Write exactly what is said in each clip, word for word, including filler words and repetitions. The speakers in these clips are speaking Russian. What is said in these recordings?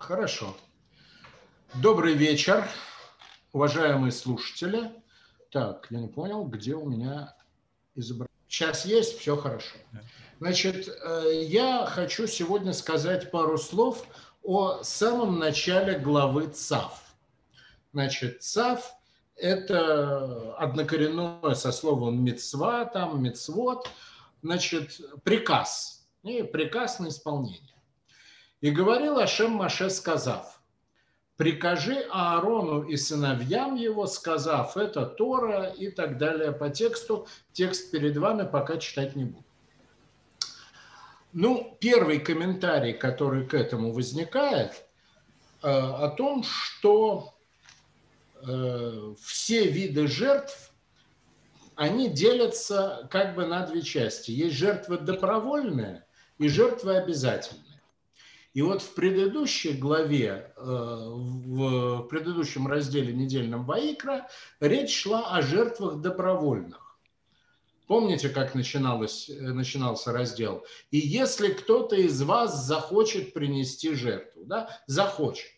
Хорошо. Добрый вечер, уважаемые слушатели. Так, я не понял, где у меня изображение. Сейчас есть, все хорошо. Значит, я хочу сегодня сказать пару слов о самом начале главы ЦАВ. Значит, ЦАВ – это однокоренное со словом мицва, там, мицвот, значит, приказ, и приказ на исполнение. И говорил Ашем Моше, сказав: «Прикажи Аарону и сыновьям его, сказав, это Тора» и так далее по тексту. Текст перед вами, пока читать не буду. Ну, первый комментарий, который к этому возникает, э, о том, что э, все виды жертв, они делятся как бы на две части. Есть жертвы добровольные и жертвы обязательные. И вот в предыдущей главе, в предыдущем разделе недельном Ваикра, речь шла о жертвах добровольных. Помните, как начиналось, начинался раздел? «И если кто-то из вас захочет принести жертву», да, захочет.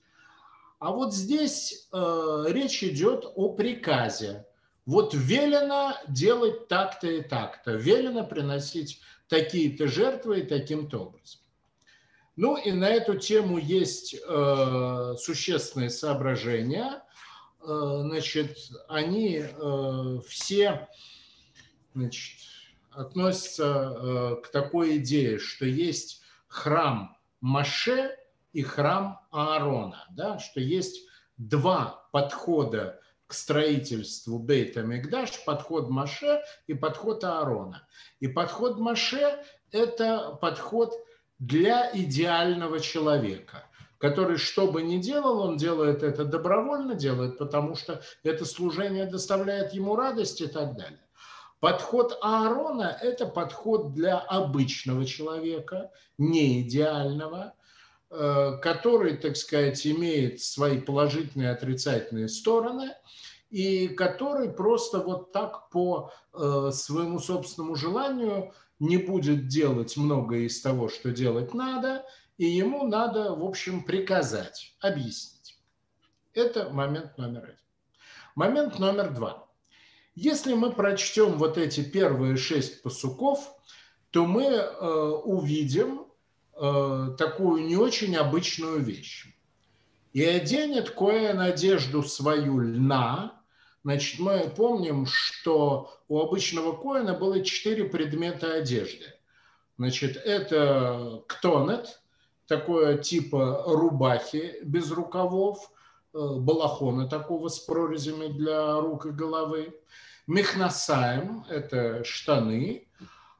А вот здесь э, речь идет о приказе. Вот велено делать так-то и так-то, велено приносить такие-то жертвы и таким-то образом. Ну и на эту тему есть э, существенные соображения. Э, значит, они э, все, значит, относятся э, к такой идее, что есть храм Моше и храм Аарона, да, что есть два подхода к строительству Бейт а-Микдаш: подход Моше и подход Аарона. И подход Моше – это подход для идеального человека, который, что бы ни делал, он делает это добровольно, делает, потому что это служение доставляет ему радость и так далее. Подход Аарона – это подход для обычного человека, не идеального, который, так сказать, имеет свои положительные и отрицательные стороны, и который просто вот так по своему собственному желанию не будет делать многое из того, что делать надо, и ему надо, в общем, приказать, объяснить. Это момент номер один. Момент номер два. Если мы прочтем вот эти первые шесть пасуков, то мы э, увидим э, такую не очень обычную вещь. «И оденет коэн одежду свою льна». Значит, мы помним, что у обычного коэна было четыре предмета одежды. Значит, это ктонет, такое типа рубахи без рукавов, балахона такого с прорезями для рук и головы. Мехнасаем – это штаны,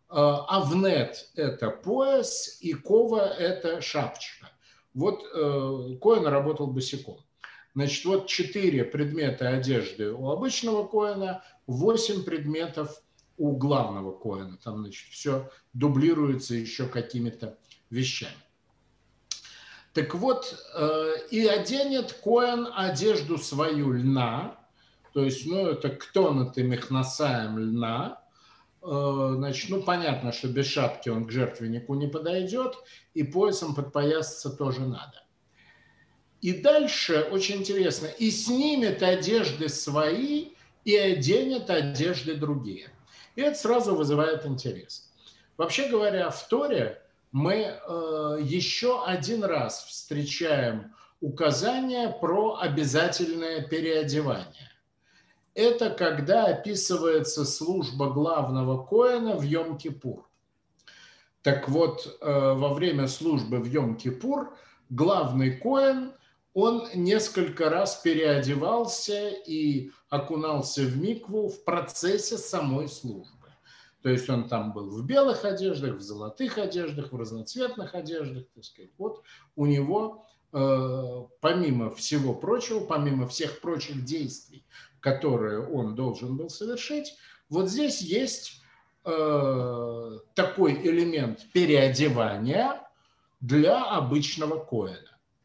авнет – это пояс, и кова – это шапочка. Вот коэн работал босиком. Значит, вот четыре предмета одежды у обычного коэна, восемь предметов у главного коэна. Там, значит, все дублируется еще какими-то вещами. Так вот, и оденет коэн одежду свою льна, то есть, ну, это ктонет и мехнасаем льна. Значит, ну, понятно, что без шапки он к жертвеннику не подойдет, и поясом подпоясаться тоже надо. И дальше, очень интересно, и снимет одежды свои, и оденет одежды другие. И это сразу вызывает интерес. Вообще говоря, в Торе мы э, еще один раз встречаем указание про обязательное переодевание. Это когда описывается служба главного коэна в Йом-Кипур. Так вот, э, во время службы в Йом-Кипур главный коэн, он несколько раз переодевался и окунался в микву в процессе самой службы. То есть он там был в белых одеждах, в золотых одеждах, в разноцветных одеждах, так сказать. Вот у него, э, помимо всего прочего, помимо всех прочих действий, которые он должен был совершить, вот здесь есть э, такой элемент переодевания для обычного коэна.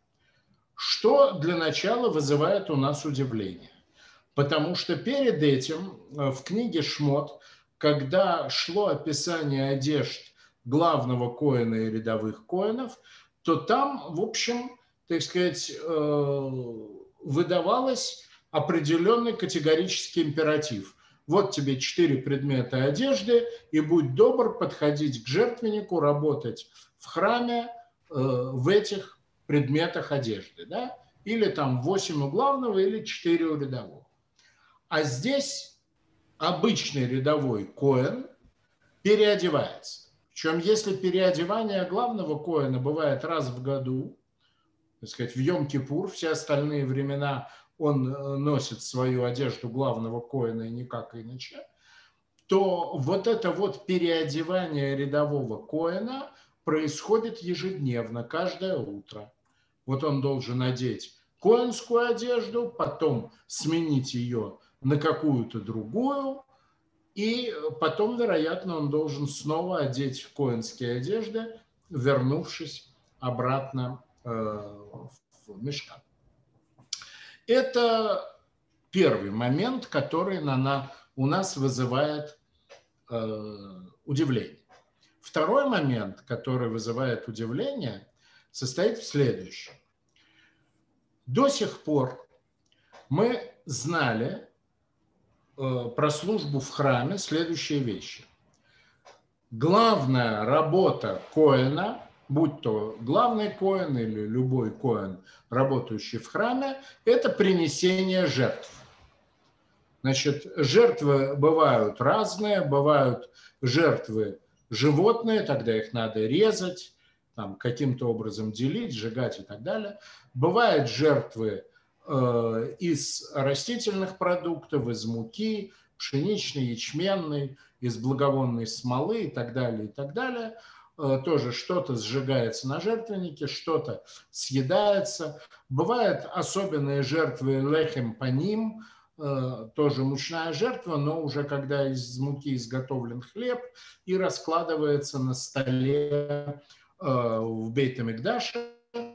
Что для начала вызывает у нас удивление. Потому что перед этим в книге Шмот, когда шло описание одежд главного коэна и рядовых коэнов, то там, в общем, так сказать, выдавалось определенный категорический императив. Вот тебе четыре предмета одежды, и будь добр подходить к жертвеннику, работать в храме в этих предметах одежды. Да? Или там восемь у главного, или четыре у рядового. А здесь обычный рядовой коэн переодевается. Причем если переодевание главного коэна бывает раз в году, так сказать, в Йом-Кипур, все остальные времена он носит свою одежду главного коэна и никак иначе, то вот это вот переодевание рядового коэна происходит ежедневно, каждое утро. Вот он должен надеть коэнскую одежду, потом сменить ее на какую-то другую, и потом, вероятно, он должен снова одеть коэнские одежды, вернувшись обратно в мишкан. Это первый момент, который на, на, у нас вызывает э, удивление. Второй момент, который вызывает удивление, состоит в следующем. До сих пор мы знали э, про службу в храме следующие вещи. Главная работа коэна, будь то главный коэн или любой коэн, работающий в храме, это принесение жертв. Значит, жертвы бывают разные, бывают жертвы животные, тогда их надо резать, там, каким-то образом делить, сжигать и так далее. Бывают жертвы э, из растительных продуктов, из муки, пшеничной, ячменной, из благовонной смолы и так далее, и так далее. Тоже что-то сжигается на жертвеннике, что-то съедается. Бывают особенные жертвы лехем паним, тоже мучная жертва, но уже когда из муки изготовлен хлеб и раскладывается на столе в Бейт-Микдаше.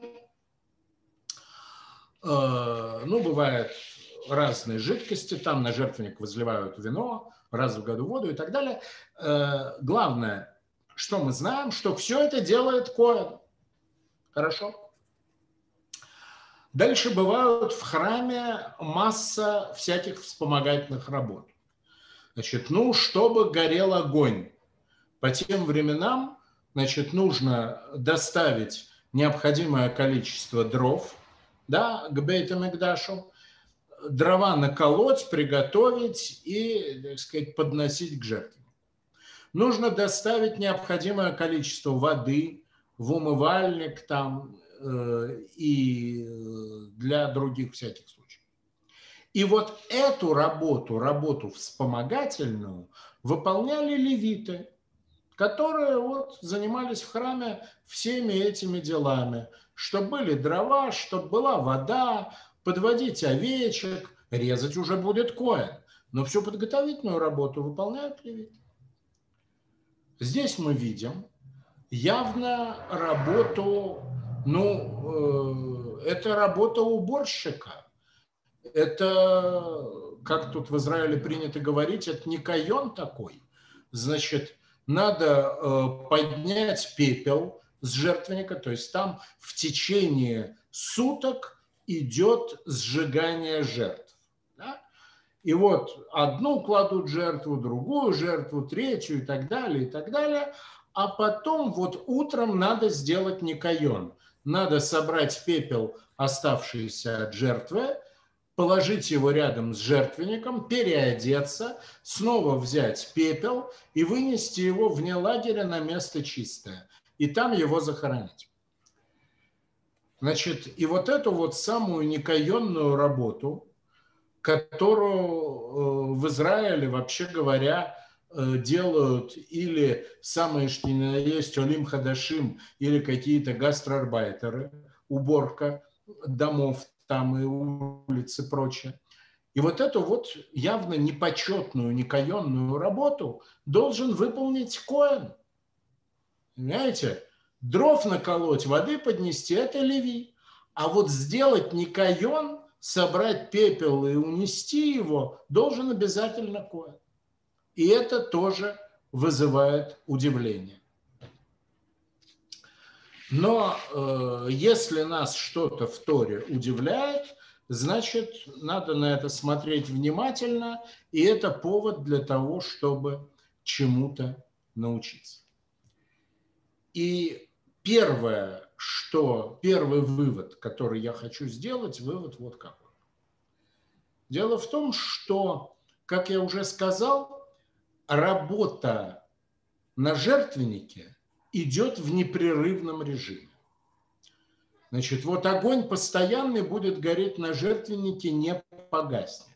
Ну, бывают разные жидкости, там на жертвенник возливают вино, раз в году воду и так далее. Главное, что мы знаем, что все это делает коэн. Хорошо? Дальше бывают в храме масса всяких вспомогательных работ. Значит, ну, чтобы горел огонь. По тем временам, значит, нужно доставить необходимое количество дров, да, к Бейт-Микдашу, дрова наколоть, приготовить и, так сказать, подносить к жертве. Нужно доставить необходимое количество воды в умывальник там э, и для других всяких случаев. И вот эту работу, работу вспомогательную, выполняли левиты, которые вот занимались в храме всеми этими делами, чтобы были дрова, чтобы была вода, подводить овечек, резать уже будет коэн. Но всю подготовительную работу выполняют левиты. Здесь мы видим явно работу, ну, э, это работа уборщика. Это, как тут в Израиле принято говорить, это не кайон такой. Значит, надо э, поднять пепел с жертвенника, то есть там в течение суток идет сжигание жертв. Да? И вот одну кладут жертву, другую жертву, третью и так далее, и так далее. А потом вот утром надо сделать никайон. Надо собрать пепел, оставшийся от жертвы, положить его рядом с жертвенником, переодеться, снова взять пепел и вынести его вне лагеря на место чистое. И там его захоронить. Значит, и вот эту вот самую никайонную работу, которую в Израиле, вообще говоря, делают или самые что ни на есть олим хадашим, или какие-то гастроарбайтеры, уборка домов там и улиц и прочее. И вот эту вот явно непочетную, никайонную работу должен выполнить коэн. Понимаете? Дров наколоть, воды поднести – это леви. А вот сделать никайон, собрать пепел и унести его, должен обязательно коэн. И это тоже вызывает удивление. Но э, если нас что-то в Торе удивляет, значит, надо на это смотреть внимательно, и это повод для того, чтобы чему-то научиться. И первое, что, первый вывод, который я хочу сделать, вывод вот какой. Дело в том, что, как я уже сказал, работа на жертвеннике идет в непрерывном режиме. Значит, вот огонь постоянный будет гореть на жертвеннике, не погаснет.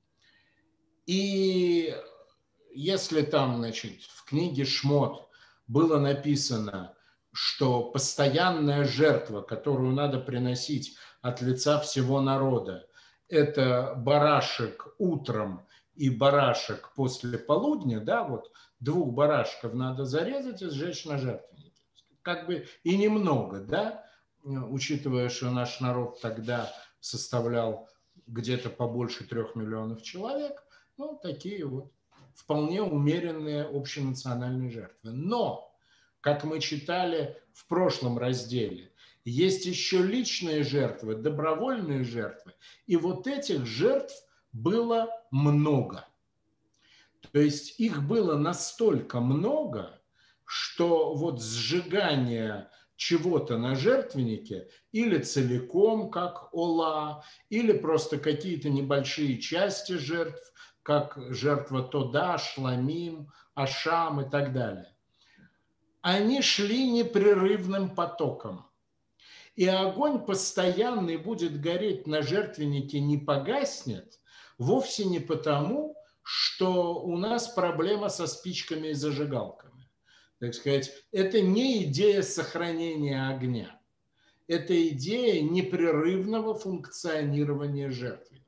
И если там, значит, в книге Шмот было написано, что постоянная жертва, которую надо приносить от лица всего народа, это барашек утром и барашек после полудня, да, вот двух барашков надо зарезать и сжечь на жертвеннике. Как бы и немного, да, учитывая, что наш народ тогда составлял где-то побольше трех миллионов человек, ну, такие вот вполне умеренные общенациональные жертвы. Но, как мы читали в прошлом разделе, есть еще личные жертвы, добровольные жертвы. И вот этих жертв было много. То есть их было настолько много, что вот сжигание чего-то на жертвеннике или целиком, как ола, или просто какие-то небольшие части жертв, как жертва Тода, Шламим, Ашам и так далее. Они шли непрерывным потоком. И огонь постоянный будет гореть на жертвеннике, не погаснет, вовсе не потому, что у нас проблема со спичками и зажигалками. Так сказать, это не идея сохранения огня. Это идея непрерывного функционирования жертвенника.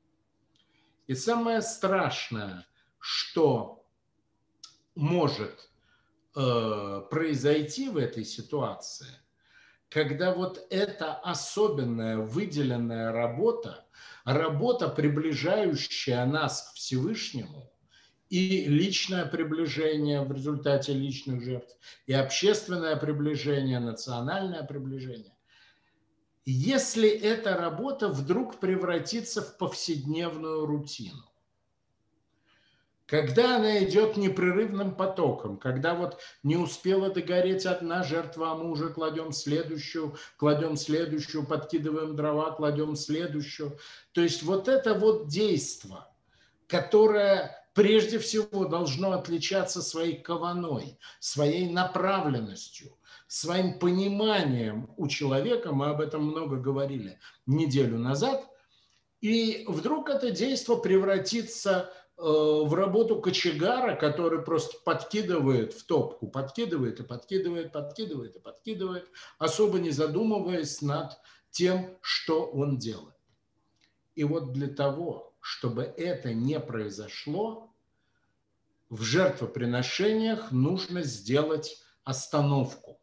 И самое страшное, что может э, произойти в этой ситуации, когда вот эта особенная выделенная работа, работа, приближающая нас к Всевышнему, и личное приближение в результате личных жертв, и общественное приближение, национальное приближение. Если эта работа вдруг превратится в повседневную рутину, когда она идет непрерывным потоком, когда вот не успела догореть одна жертва, а мы уже кладем следующую, кладем следующую, подкидываем дрова, кладем следующую. То есть вот это вот действо, которое прежде всего должно отличаться своей каваной, своей направленностью, своим пониманием у человека, мы об этом много говорили неделю назад, и вдруг это действо превратится в работу кочегара, который просто подкидывает в топку, подкидывает и подкидывает, подкидывает и подкидывает, особо не задумываясь над тем, что он делает. И вот для того, чтобы это не произошло, в жертвоприношениях нужно сделать остановку.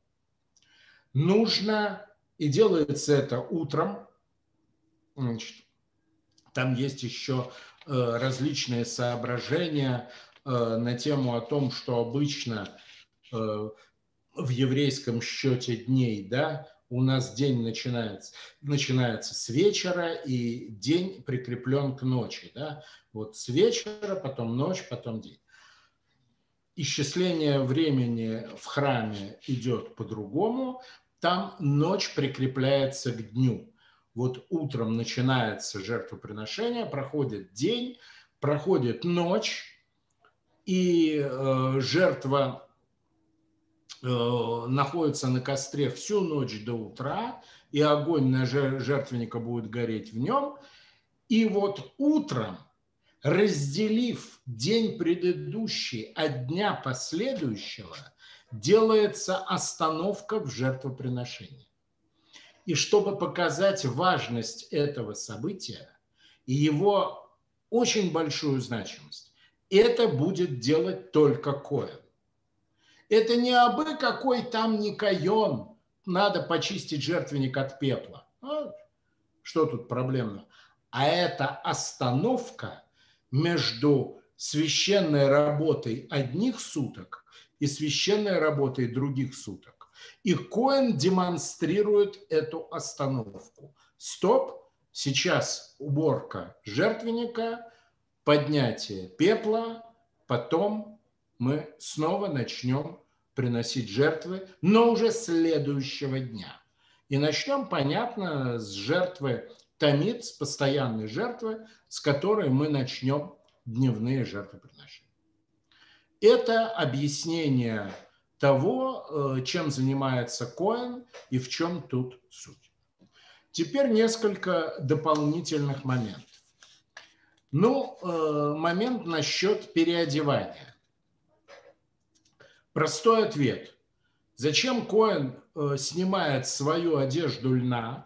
Нужно, и делается это утром, значит, там есть еще различные соображения на тему о том, что обычно в еврейском счете дней, да, у нас день начинается, начинается с вечера, и день прикреплен к ночи. Да? Вот с вечера, потом ночь, потом день. Исчисление времени в храме идет по-другому, там ночь прикрепляется к дню. Вот утром начинается жертвоприношение, проходит день, проходит ночь, и э, жертва э, находится на костре всю ночь до утра, и огонь на жертвенника будет гореть в нем. И вот утром, разделив день предыдущий от дня последующего, делается остановка в жертвоприношении. И чтобы показать важность этого события и его очень большую значимость, это будет делать только коэн. Это не абы какой там никайон, надо почистить жертвенник от пепла. А, что тут проблемного? А это остановка между священной работой одних суток и священной работой других суток. И Коэн демонстрирует эту остановку. Стоп, сейчас уборка жертвенника, поднятие пепла, потом мы снова начнем приносить жертвы, но уже следующего дня. И начнем, понятно, с жертвы Тамид, с постоянной жертвы, с которой мы начнем дневные жертвоприношения. Это объяснение того, чем занимается Коэн и в чем тут суть. Теперь несколько дополнительных моментов. Ну, момент насчет переодевания. Простой ответ. Зачем Коэн снимает свою одежду льна?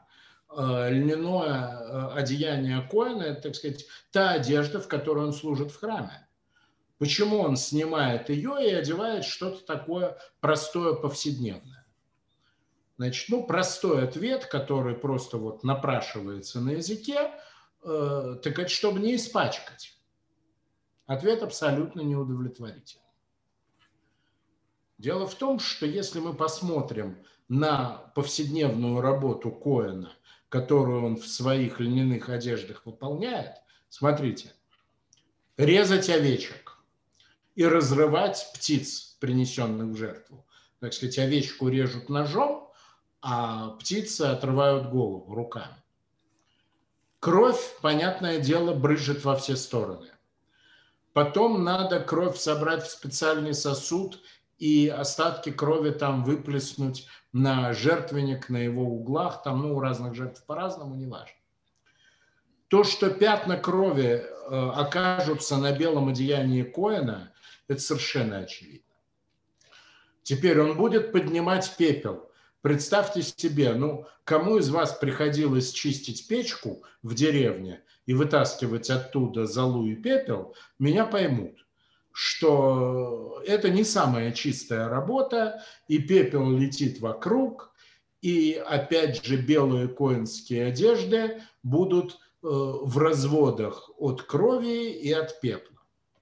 Льняное одеяние Коэна – это, так сказать, та одежда, в которой он служит в храме. Почему он снимает ее и одевает что-то такое простое, повседневное? Значит, ну, простой ответ, который просто вот напрашивается на языке, э, так это чтобы не испачкать. Ответ абсолютно неудовлетворительный. Дело в том, что если мы посмотрим на повседневную работу Коэна, которую он в своих льняных одеждах выполняет, смотрите, резать овечек и разрывать птиц, принесенных в жертву. Так сказать, овечку режут ножом, а птицы отрывают голову руками. Кровь, понятное дело, брызжет во все стороны. Потом надо кровь собрать в специальный сосуд и остатки крови там выплеснуть на жертвенник, на его углах. Там, ну, у разных жертв по-разному, неважно. То, что пятна крови э, окажутся на белом одеянии Коэна, это совершенно очевидно. Теперь он будет поднимать пепел. Представьте себе, ну, кому из вас приходилось чистить печку в деревне и вытаскивать оттуда золу и пепел, меня поймут, что это не самая чистая работа, и пепел летит вокруг, и опять же белые коэнские одежды будут э, в разводах от крови и от пепла.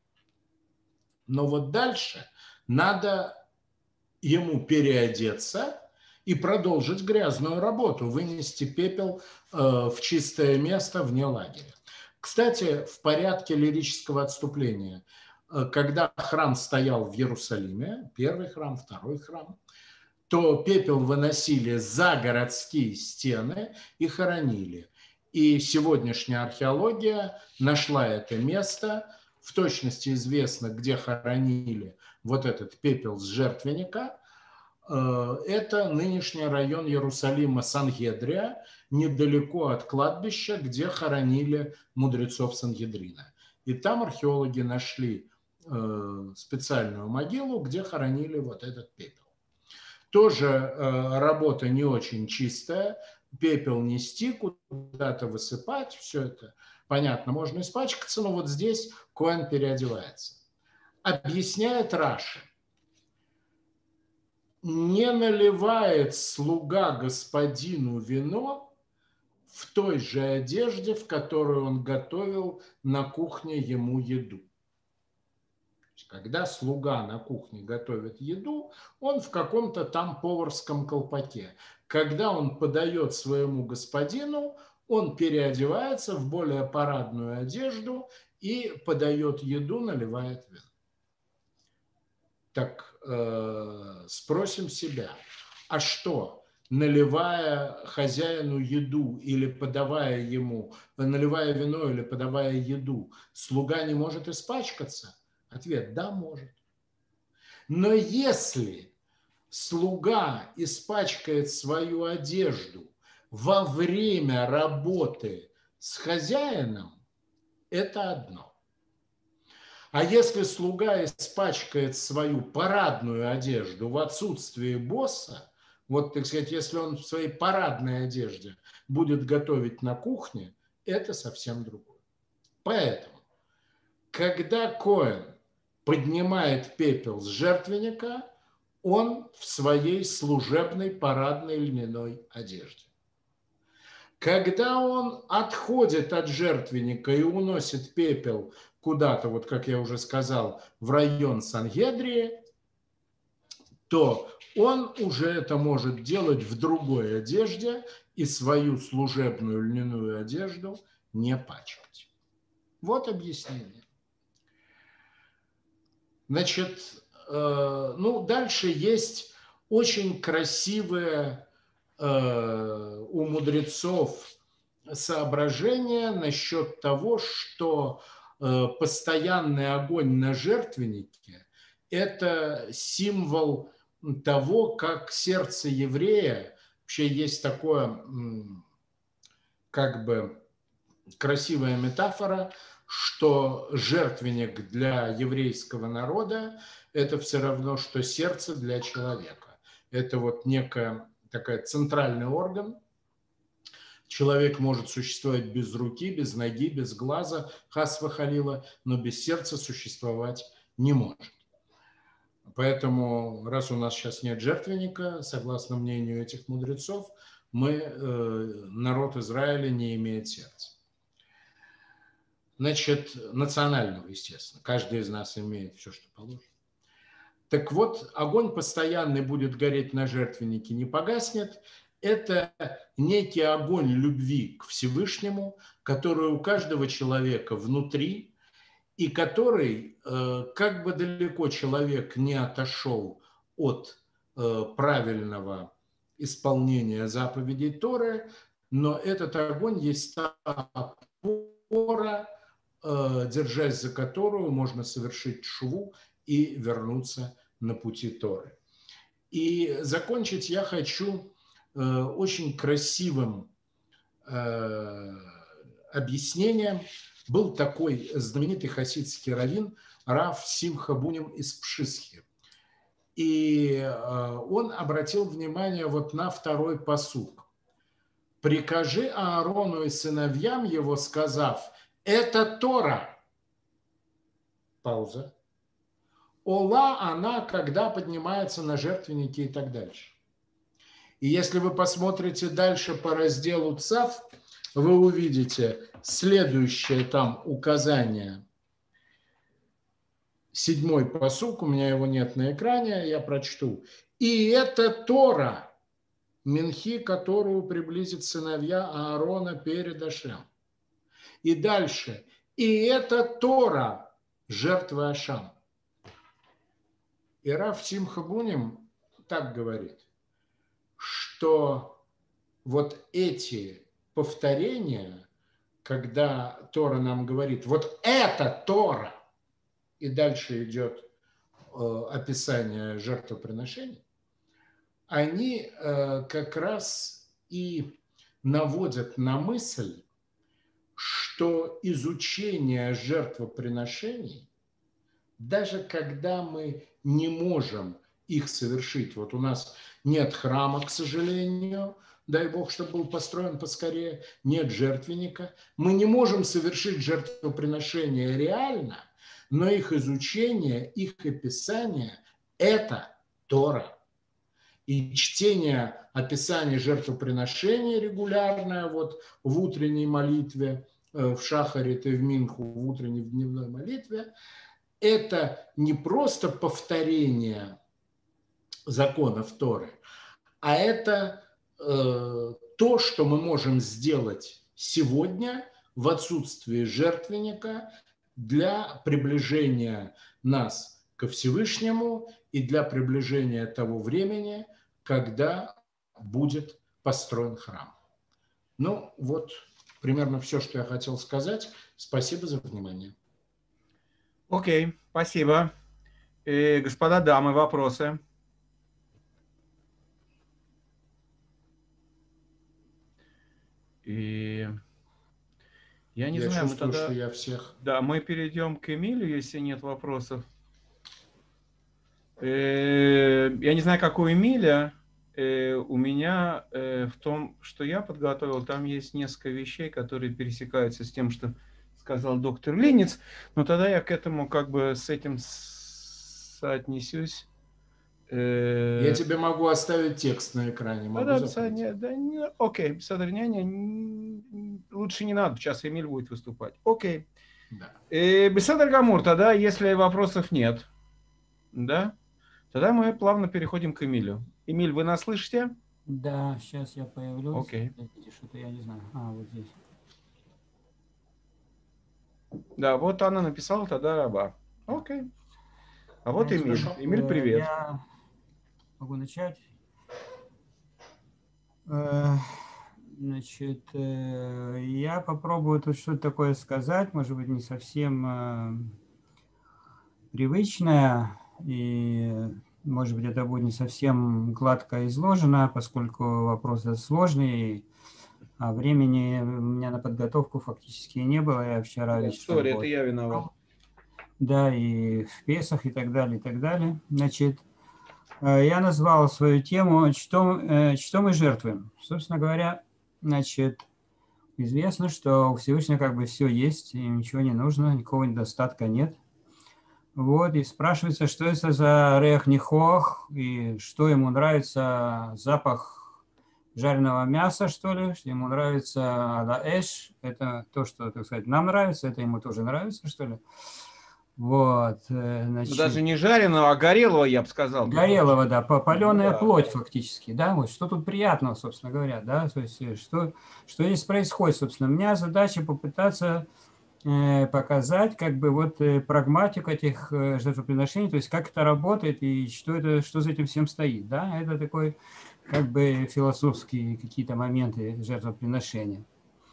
Но вот дальше надо ему переодеться и продолжить грязную работу, вынести пепел э, в чистое место вне лагеря. Кстати, в порядке лирического отступления, э, когда храм стоял в Иерусалиме, первый храм, второй храм, то пепел выносили за городские стены и хоронили. И сегодняшняя археология нашла это место, в точности известно, где хоронили вот этот пепел с жертвенника. Это нынешний район Иерусалима Сангедрия, недалеко от кладбища, где хоронили мудрецов Сангедрина. И там археологи нашли специальную могилу, где хоронили вот этот пепел. Тоже работа не очень чистая, пепел нести, куда-то высыпать, все это, понятно, можно испачкаться, но вот здесь Коэн переодевается. Объясняет Раши. Не наливает слуга господину вино в той же одежде, в которой он готовил на кухне ему еду. Когда слуга на кухне готовит еду, он в каком-то там поварском колпаке. Когда он подает своему господину, он переодевается в более парадную одежду и подает еду, наливает вино. Так э, спросим себя, а что, наливая хозяину еду или подавая ему, наливая вино или подавая еду, слуга не может испачкаться? Ответ – да, может. Но если слуга испачкает свою одежду во время работы с хозяином, это одно. А если слуга испачкает свою парадную одежду в отсутствие босса, вот, так сказать, если он в своей парадной одежде будет готовить на кухне, это совсем другое. Поэтому, когда Коэн поднимает пепел с жертвенника, он в своей служебной парадной льняной одежде. Когда он отходит от жертвенника и уносит пепел куда-то, вот как я уже сказал, в район Сангедрии, то он уже это может делать в другой одежде и свою служебную льняную одежду не пачкать. Вот объяснение. Значит, ну, дальше есть очень красивые у мудрецов соображения насчет того, что постоянный огонь на жертвеннике – это символ того, как сердце еврея, вообще есть такое, как бы, красивая метафора, что жертвенник для еврейского народа – это все равно, что сердце для человека. Это вот некая такая центральный орган. Человек может существовать без руки, без ноги, без глаза, хасва халила, но без сердца существовать не может. Поэтому, раз у нас сейчас нет жертвенника, согласно мнению этих мудрецов, мы, э, народ Израиля, не имеет сердца. Значит, национального, естественно. Каждый из нас имеет все, что положено. Так вот, огонь постоянный будет гореть на жертвеннике, не погаснет. Это некий огонь любви к Всевышнему, который у каждого человека внутри, и который, как бы далеко человек не отошел от правильного исполнения заповедей Торы, но этот огонь есть та опора, держась за которую можно совершить тшуву и вернуться на пути Торы. И закончить я хочу очень красивым объяснением. Был такой знаменитый хасидский раввин Рав Симха Буним из Пшисхи. И он обратил внимание вот на второй пасук. «Прикажи Аарону и сыновьям его, сказав, это Тора». Пауза. Ола она, когда поднимается на жертвенники и так дальше. И если вы посмотрите дальше по разделу Цав, вы увидите следующее там указание. Седьмой пасук, у меня его нет на экране, я прочту. «И это Тора, минхи, которую приблизит сыновья Аарона перед Ашем». И дальше. «И это Тора, жертвы Ашам». И Рав Симха Буним так говорит, что вот эти повторения, когда Тора нам говорит, вот это Тора, и дальше идет э, описание жертвоприношений, они э, как раз и наводят на мысль, что изучение жертвоприношений, даже когда мы не можем их совершить, вот у нас нет храма, к сожалению, дай Бог, чтобы был построен поскорее, нет жертвенника, мы не можем совершить жертвоприношение реально, но их изучение, их описание – это Тора. И чтение описания жертвоприношения регулярное вот в утренней молитве, в шахарит и в минху, в утренней, в дневной молитве, это не просто повторение законов Торы, а это э, то, что мы можем сделать сегодня в отсутствии жертвенника для приближения нас ко Всевышнему и для приближения того времени, когда будет построен храм. Ну, вот примерно все, что я хотел сказать. Спасибо за внимание. Окей, спасибо. И, господа дамы, вопросы? И я не я знаю, чувствую, мы тогда... что я всех... Да, мы перейдем к Эмилю, если нет вопросов. Я не знаю, как у Эмиля. У меня в том, что я подготовил, там есть несколько вещей, которые пересекаются с тем, что сказал доктор Линец. Но тогда я к этому как бы с этим соотнесусь. Я тебе могу оставить текст на экране. Могу да, закрыть. Да, да, не, окей, содряние лучше не надо, сейчас Эмиль будет выступать. Окей. Да. Беседа Гамур, тогда, если вопросов нет, да, Тогда мы плавно переходим к Эмилю. Эмиль, вы нас слышите? Да, сейчас я появлюсь. Окей. Что-то я не знаю. А, вот здесь. Да, вот Анна написала тогда раба. Окей. А вот Значит, Эмиль. Эмиль, э, привет. Я могу начать. Э, Значит, э, я попробую тут что-то такое сказать, может быть, не совсем э, привычное, и, может быть, это будет не совсем гладко изложено, поскольку вопрос этот сложный, а времени у меня на подготовку фактически не было. Я вчера Да, вечером... сори, вот, это я виноват. Да, и в Песах, и так далее, и так далее. Значит, э, я назвал свою тему «Что, э, что мы жертвуем?». Собственно говоря, значит, известно, что у Всевышнего как бы все есть, и ничего не нужно, никакого недостатка нет. Вот, и спрашивается, что это за рех нихох, и что ему нравится, запах жареного мяса, что ли, что ему нравится адаэш, это то, что, так сказать, нам нравится, это ему тоже нравится, что ли. Вот, значит... Даже не жареного, а горелого, я бы сказал. Горелого, да, паленая да. плоть фактически, да, вот что тут приятного, собственно говоря, да, то есть что, что здесь происходит, собственно. У меня задача попытаться э, показать, как бы, вот э, прагматику этих э, жертвоприношений, то есть как это работает и что, это, что за этим всем стоит, да, это такой, как бы, философские какие-то моменты жертвоприношения.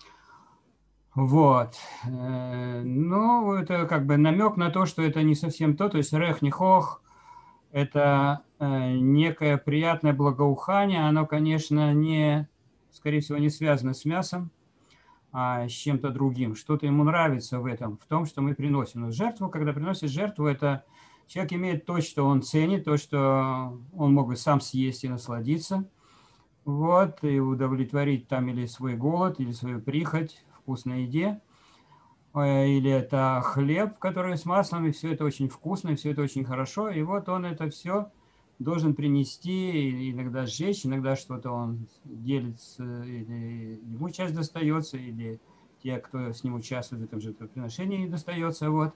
Вот. Ну, это как бы намек на то, что это не совсем то, то есть рех нихох, это э, некое приятное благоухание, оно, конечно, не, скорее всего, не связано с мясом, а с чем-то другим. Что-то ему нравится в этом, в том, что мы приносим. Но жертву, когда приносит жертву, это человек имеет то, что он ценит, то, что он мог бы сам съесть и насладиться, вот, и удовлетворить там или свой голод, или свою прихоть в вкусной еде. Или это хлеб, который с маслом, и все это очень вкусно, и все это очень хорошо. И вот он это все должен принести, иногда сжечь, иногда что-то он делится, или ему часть достается, или те, кто с ним участвует в этом жертвоприношении, достается. Вот.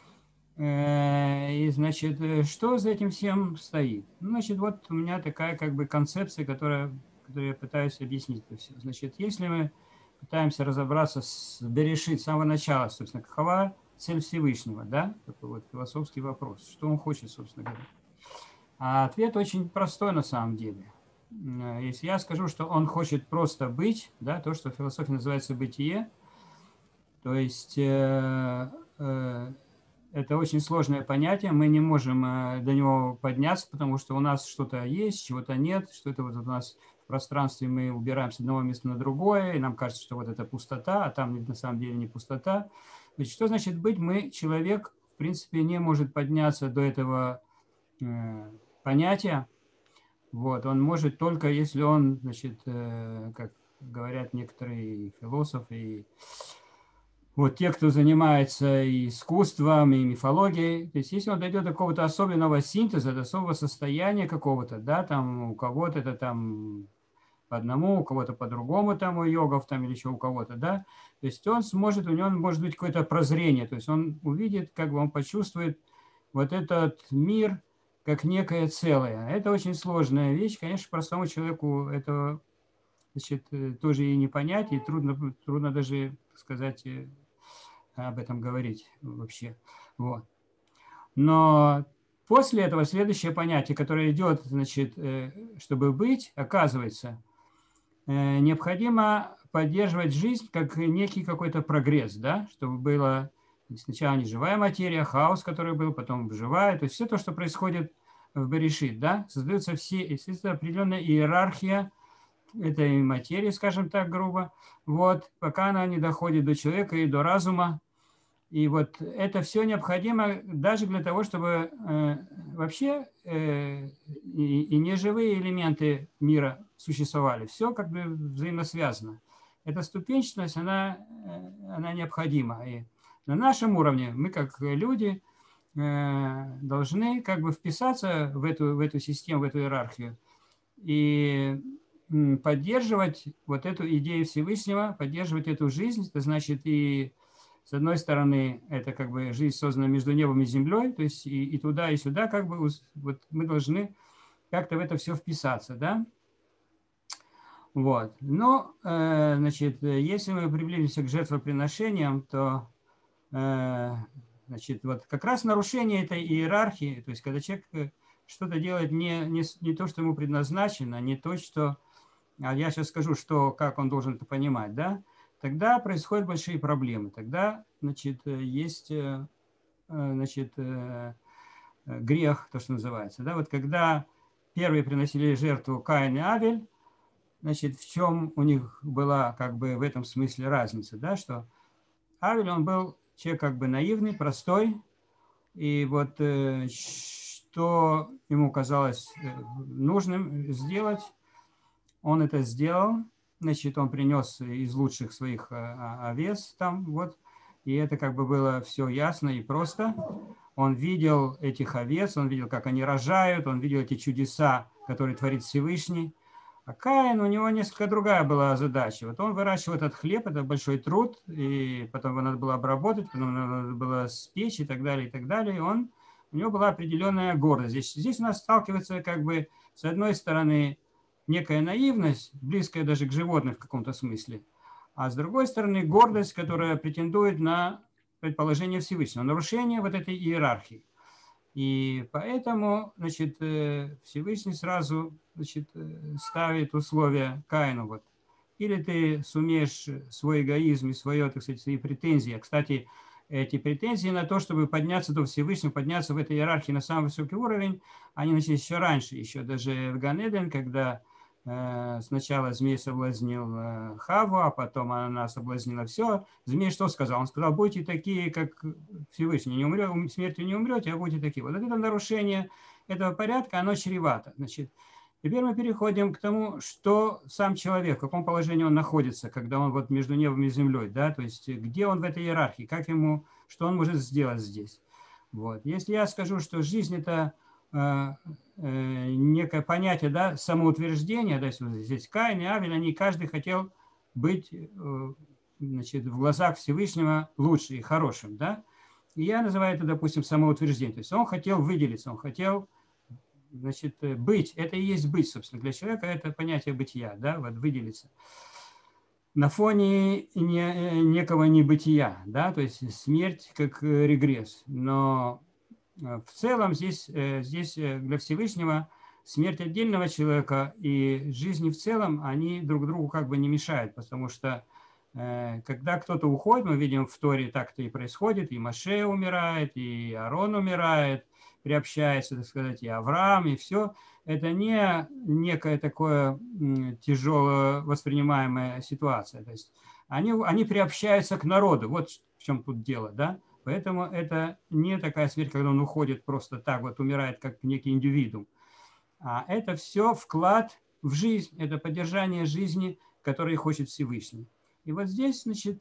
И, значит, что за этим всем стоит? Значит, вот у меня такая как бы концепция, которая, которую я пытаюсь объяснить это все. Значит, если мы пытаемся разобраться с Берешит с самого начала, собственно, какова цель Всевышнего, да? Такой вот философский вопрос. Что он хочет, собственно говоря? А ответ очень простой на самом деле. Если я скажу, что он хочет просто быть, да, то, что в философии называется бытие, то есть э, э, это очень сложное понятие, мы не можем э, до него подняться, потому что у нас что-то есть, чего-то нет, что это вот у нас... В пространстве мы убираем с одного места на другое, и нам кажется, что вот это пустота, а там на самом деле не пустота. Значит, что значит быть? Мы, человек, в принципе, не может подняться до этого э, понятия. Вот, он может только, если он, значит, э, как говорят некоторые философы, и вот те, кто занимается и искусством, и мифологией, то есть если он дойдет до какого-то особенного синтеза, до особого состояния какого-то, да, там у кого-то это там по одному, у кого-то по-другому, там у йогов, там или еще у кого-то, да, то есть он сможет, у него может быть какое-то прозрение, то есть он увидит, как бы он почувствует вот этот мир как некое целое. Это очень сложная вещь, конечно, простому человеку это, значит, тоже и не понять, и трудно, трудно даже сказать, об этом говорить вообще. Вот. Но после этого следующее понятие, которое идет, значит, чтобы быть, оказывается, необходимо поддерживать жизнь как некий какой-то прогресс, да, чтобы было сначала не живая материя, хаос, который был, потом живая, то есть все то, что происходит в Берешит, да, создаются все, естественно, определенная иерархия этой материи, скажем так грубо, вот, пока она не доходит до человека и до разума. И вот это все необходимо даже для того, чтобы э, вообще э, и, и неживые элементы мира существовали. Все как бы взаимосвязано. Эта ступенчатость, она, она необходима. И на нашем уровне мы, как люди, э, должны как бы вписаться в эту, в эту систему, в эту иерархию и поддерживать вот эту идею Всевышнего, поддерживать эту жизнь. Это значит и С одной стороны, это как бы жизнь создана между небом и землей, то есть и, и туда, и сюда как бы вот мы должны как-то в это все вписаться, да? Вот. Но, э, значит, если мы приблизимся к жертвоприношениям, то, э, значит, вот как раз нарушение этой иерархии, то есть когда человек что-то делает не, не, не то, что ему предназначено, не то, что... А я сейчас скажу, что, как он должен это понимать, да? Тогда происходят большие проблемы. Тогда, значит, есть, значит, грех, то, что называется, да? Вот когда первые приносили жертву Каин и Авель, значит, в чем у них была, как бы, в этом смысле разница, да? Что Авель, он был человек, как бы, наивный, простой, и вот что ему казалось нужным сделать, он это сделал. Значит, он принес из лучших своих овец там, вот, и это как бы было все ясно и просто. Он видел этих овец, он видел, как они рожают, он видел эти чудеса, которые творит Всевышний. А Каин, у него несколько другая была задача. Вот он выращивал этот хлеб, это большой труд, и потом его надо было обработать, потом надо было спечь и так далее, и так далее. И он, у него была определенная гордость. Здесь, здесь у нас сталкивается как бы с одной стороны некая наивность, близкая даже к животным в каком-то смысле, а с другой стороны гордость, которая претендует на предположение Всевышнего, нарушение вот этой иерархии. И поэтому, значит, Всевышний сразу, значит, ставит условия Каину. Вот. Или ты сумеешь свой эгоизм и свое, так сказать, свои претензии. Кстати, эти претензии на то, чтобы подняться до Всевышнего, подняться в этой иерархии на самый высокий уровень, они начались еще раньше, еще даже в Ган-Эден, когда сначала змей соблазнил Хаву, а потом она соблазнила все. Змей что сказал? Он сказал, будьте такие, как Всевышний, не умрете, смертью не умрете, а будьте такие. Вот это нарушение этого порядка, оно чревато. Значит, теперь мы переходим к тому, что сам человек, в каком положении он находится, когда он вот между небом и землей, да, то есть где он в этой иерархии, как ему, что он может сделать здесь. Вот. Если я скажу, что жизнь – это некое понятие, да, самоутверждения, да, здесь Каин и Авель, они каждый хотел быть, значит, в глазах Всевышнего лучше и хорошим, да, и я называю это, допустим, самоутверждение, то есть он хотел выделиться, он хотел, значит, быть, это и есть быть, собственно, для человека это понятие бытия, да, вот выделиться на фоне не, некого небытия, да, то есть смерть как регресс, но в целом здесь, здесь для Всевышнего смерть отдельного человека и жизни в целом, они друг другу как бы не мешают, потому что когда кто-то уходит, мы видим в Торе так-то и происходит, и Моше умирает, и Аарон умирает, приобщается, так сказать, и Авраам, и все. Это не некая такая тяжело воспринимаемая ситуация. То есть они, они приобщаются к народу. Вот в чем тут дело, да? Поэтому это не такая смерть, когда он уходит просто так, вот умирает как некий индивидуум. А это все вклад в жизнь, это поддержание жизни, которой хочет Всевышний. И вот здесь, значит,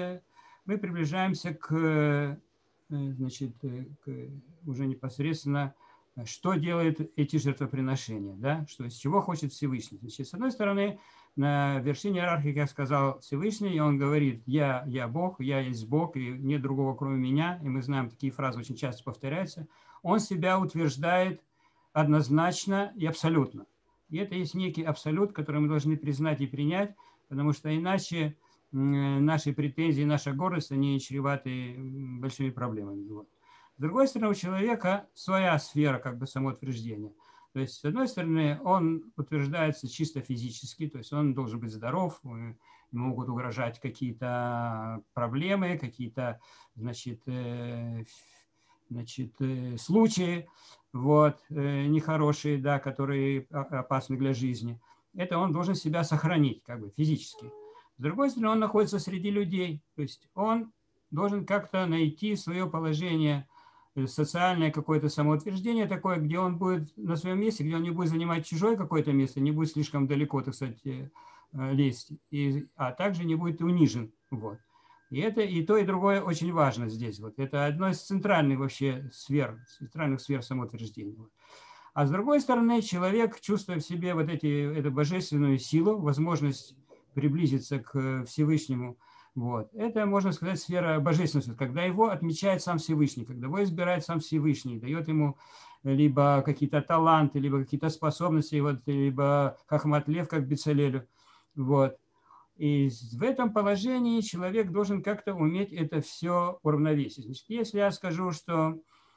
мы приближаемся к, значит, к уже непосредственно, что делают эти жертвоприношения, да, что из чего хочет Всевышний. Значит, с одной стороны, на вершине иерархии, как сказал Всевышний, и он говорит, я, я Бог, я есть Бог, и нет другого, кроме меня, и мы знаем, такие фразы очень часто повторяются, он себя утверждает однозначно и абсолютно. И это есть некий абсолют, который мы должны признать и принять, потому что иначе наши претензии, наша гордость, они чреваты большими проблемами. Вот. С другой стороны, у человека своя сфера как бы самоутверждения. То есть, с одной стороны, он утверждается чисто физически, то есть он должен быть здоров, ему могут угрожать какие-то проблемы, какие-то, значит, э, значит, э, случаи, вот, э, нехорошие, да, которые опасны для жизни. Это он должен себя сохранить, как бы, физически. С другой стороны, он находится среди людей, то есть он должен как-то найти свое положение, социальное какое-то самоутверждение такое, где он будет на своем месте, где он не будет занимать чужое какое-то место, не будет слишком далеко, так сказать, лезть, и, а также не будет унижен. Вот. И это и то, и другое очень важно здесь. Вот. Это одно из центральных вообще сфер, центральных сфер самоутверждения. Вот. А с другой стороны, человек, чувствуя в себе вот эти, эту божественную силу, возможность приблизиться к Всевышнему Вот. Это, можно сказать, сфера божественности, когда его отмечает сам Всевышний, когда его избирает сам Всевышний, дает ему либо какие-то таланты, либо какие-то способности, вот, либо хахмат лев, как Бецалелю. Вот. И в этом положении человек должен как-то уметь это все уравновесить. Значит, если я скажу, что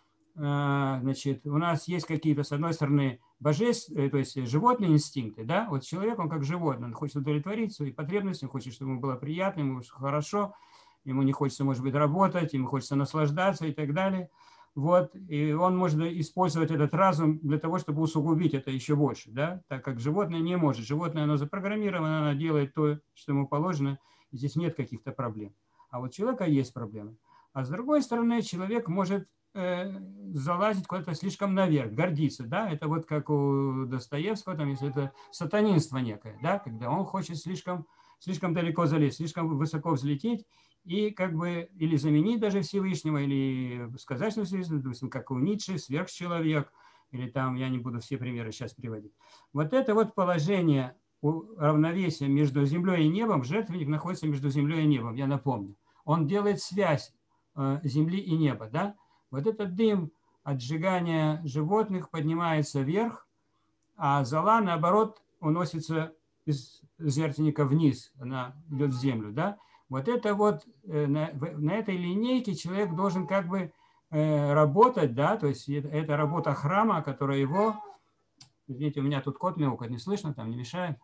значит, у нас есть какие-то, с одной стороны, божественные, то есть животные инстинкты, да, вот человек, он как животное, он хочет удовлетворить свои потребности, он хочет, чтобы ему было приятно, ему хорошо, ему не хочется, может быть, работать, ему хочется наслаждаться и так далее. Вот, и он может использовать этот разум для того, чтобы усугубить это еще больше, да, так как животное не может. Животное, оно запрограммировано, оно делает то, что ему положено, и здесь нет каких-то проблем. А вот у человека есть проблемы. А с другой стороны, человек может э, залазить куда-то слишком наверх, гордиться, да, это вот как у Достоевского, там есть это сатанинство некое, да, когда он хочет слишком, слишком далеко залезть, слишком высоко взлететь, и как бы или заменить даже Всевышнего, или сказать, что Всевышний, допустим, как у Ницше, сверхчеловек, или там, я не буду все примеры сейчас приводить. Вот это вот положение равновесия между землей и небом, жертвенник находится между землей и небом, я напомню. Он делает связь э, земли и неба, да? Вот этот дым от сжигания животных поднимается вверх, а зола, наоборот, уносится из жертвенника вниз, она идет в землю, да? Вот это вот, на, на этой линейке человек должен как бы э, работать, да, то есть это, это работа храма, которая его, видите, у меня тут кот мяукает, не слышно, там не мешает?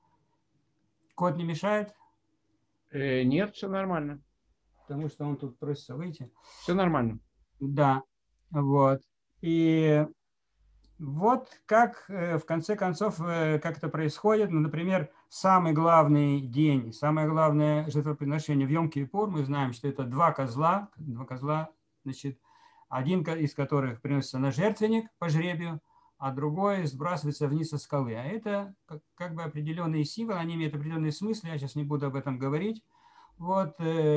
Кот не мешает? Э, нет, все нормально. Потому что он тут просится выйти. Все нормально. Да, вот. И вот как в конце концов как это происходит. Ну, например, самый главный день, самое главное жертвоприношение в Йом-Кипур, мы знаем, что это два козла, два козла, значит, один из которых приносится на жертвенник по жребию, а другой сбрасывается вниз со скалы. А это как, как бы определенные символы, они имеют определенные смыслы, я сейчас не буду об этом говорить. Вот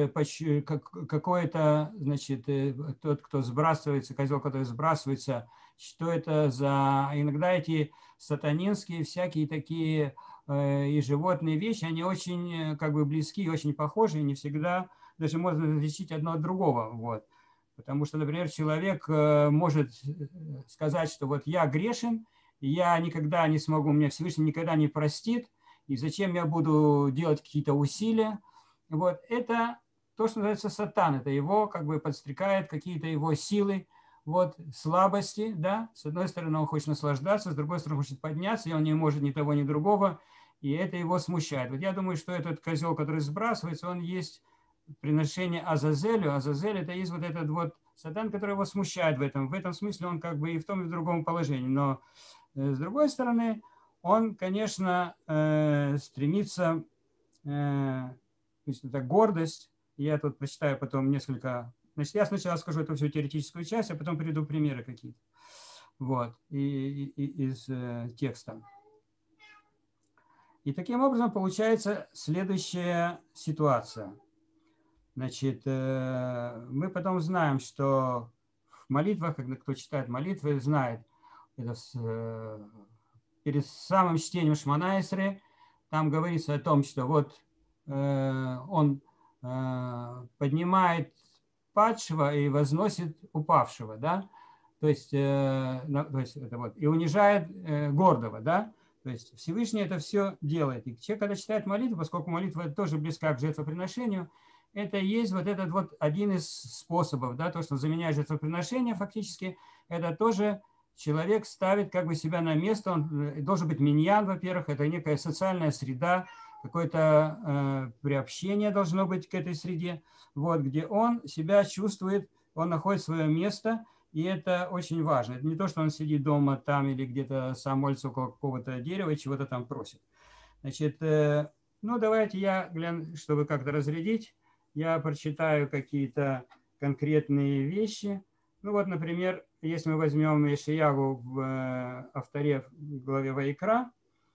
какой-то, значит, тот, кто сбрасывается, козел, который сбрасывается, что это за... Иногда эти сатанинские всякие такие э, и животные вещи, они очень как бы близки, очень похожи, и не всегда даже можно различить одно от другого. Вот. Потому что, например, человек э, может сказать, что вот я грешен, я никогда не смогу, меня Всевышний никогда не простит, и зачем я буду делать какие-то усилия. Вот. Это то, что называется сатан, это его как бы подстрекает какие-то его силы, вот, слабости, да, с одной стороны он хочет наслаждаться, с другой стороны хочет подняться, и он не может ни того, ни другого, и это его смущает. Вот я думаю, что этот козел, который сбрасывается, он есть приношение Азазелю. Азазель это есть вот этот вот сатан, который его смущает в этом. В этом смысле он как бы и в том, и в другом положении. Но э, с другой стороны, он, конечно, э, стремится, э, это гордость. Я тут прочитаю потом несколько... Значит, я сначала скажу эту всю теоретическую часть, а потом приведу примеры какие-то. Вот, и, и, из э, текста. И таким образом получается следующая ситуация. Значит, э, мы потом знаем, что в молитвах, когда кто читает молитвы, знает, это с, э, перед самым чтением Шмона Эсре, там говорится о том, что вот э, он э, поднимает падшего и возносит упавшего, да, то есть, э, то есть это вот, и унижает э, гордого, да, то есть Всевышний это все делает. И человек, когда читает молитву, поскольку молитва тоже близка к жертвоприношению, это есть вот этот вот один из способов, да, то, что заменяет жертвоприношение фактически, это тоже человек ставит как бы себя на место, он должен быть миньян, во-первых, это некая социальная среда, какое-то э, приобщение должно быть к этой среде, вот, где он себя чувствует, он находит свое место, и это очень важно. Это не то, что он сидит дома там или где-то сам молится около какого-то дерева и чего-то там просит. Значит, э, ну давайте я, гляну, чтобы как-то разрядить, я прочитаю какие-то конкретные вещи. Ну вот, например, если мы возьмем Ишиягу в э, авторе в главе Ваикра,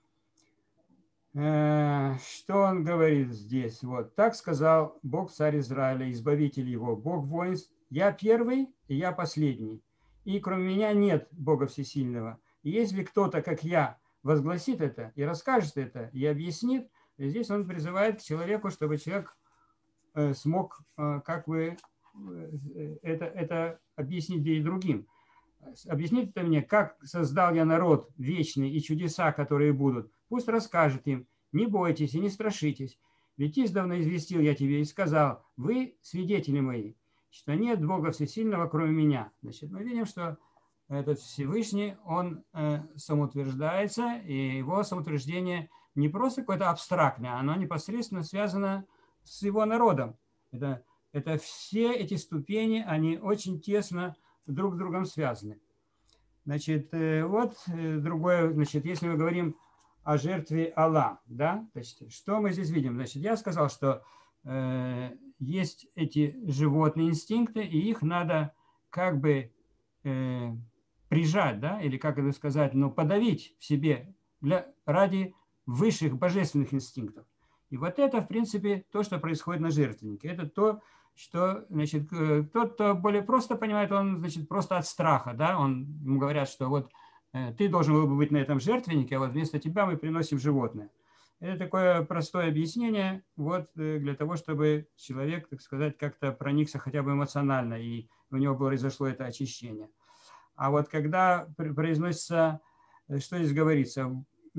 что он говорит здесь? Вот, так сказал Бог царь Израиля, избавитель его, Бог воинств, я первый и я последний, и кроме меня нет Бога всесильного. И если кто-то, как я, возгласит это и расскажет это, и объяснит, здесь он призывает к человеку, чтобы человек смог как бы это, это объяснить и другим. Объясните это мне, как создал я народ вечный и чудеса, которые будут. Пусть расскажет им, не бойтесь и не страшитесь. Ведь издавна известил я тебе и сказал, вы свидетели мои, что нет Бога всесильного, кроме меня. Значит, мы видим, что этот Всевышний, он э, самоутверждается, и его самоутверждение не просто какое-то абстрактное, оно непосредственно связано с его народом. Это, это все эти ступени, они очень тесно друг с другом связаны. Значит, э, вот э, другое, значит, если мы говорим о жертве Аллах, да, значит, что мы здесь видим? Значит, я сказал, что э, есть эти животные инстинкты, и их надо как бы э, прижать, да, или как это сказать, ну, подавить в себе для, ради высших божественных инстинктов. И вот это, в принципе, то, что происходит на жертвеннике. Это то, что, значит, тот, кто более просто понимает, он, значит, просто от страха, да, он, ему говорят, что вот э, ты должен был бы быть на этом жертвеннике, а вот вместо тебя мы приносим животное. Это такое простое объяснение, вот, для того, чтобы человек, так сказать, как-то проникся хотя бы эмоционально, и у него произошло это очищение. А вот когда произносится, что здесь говорится,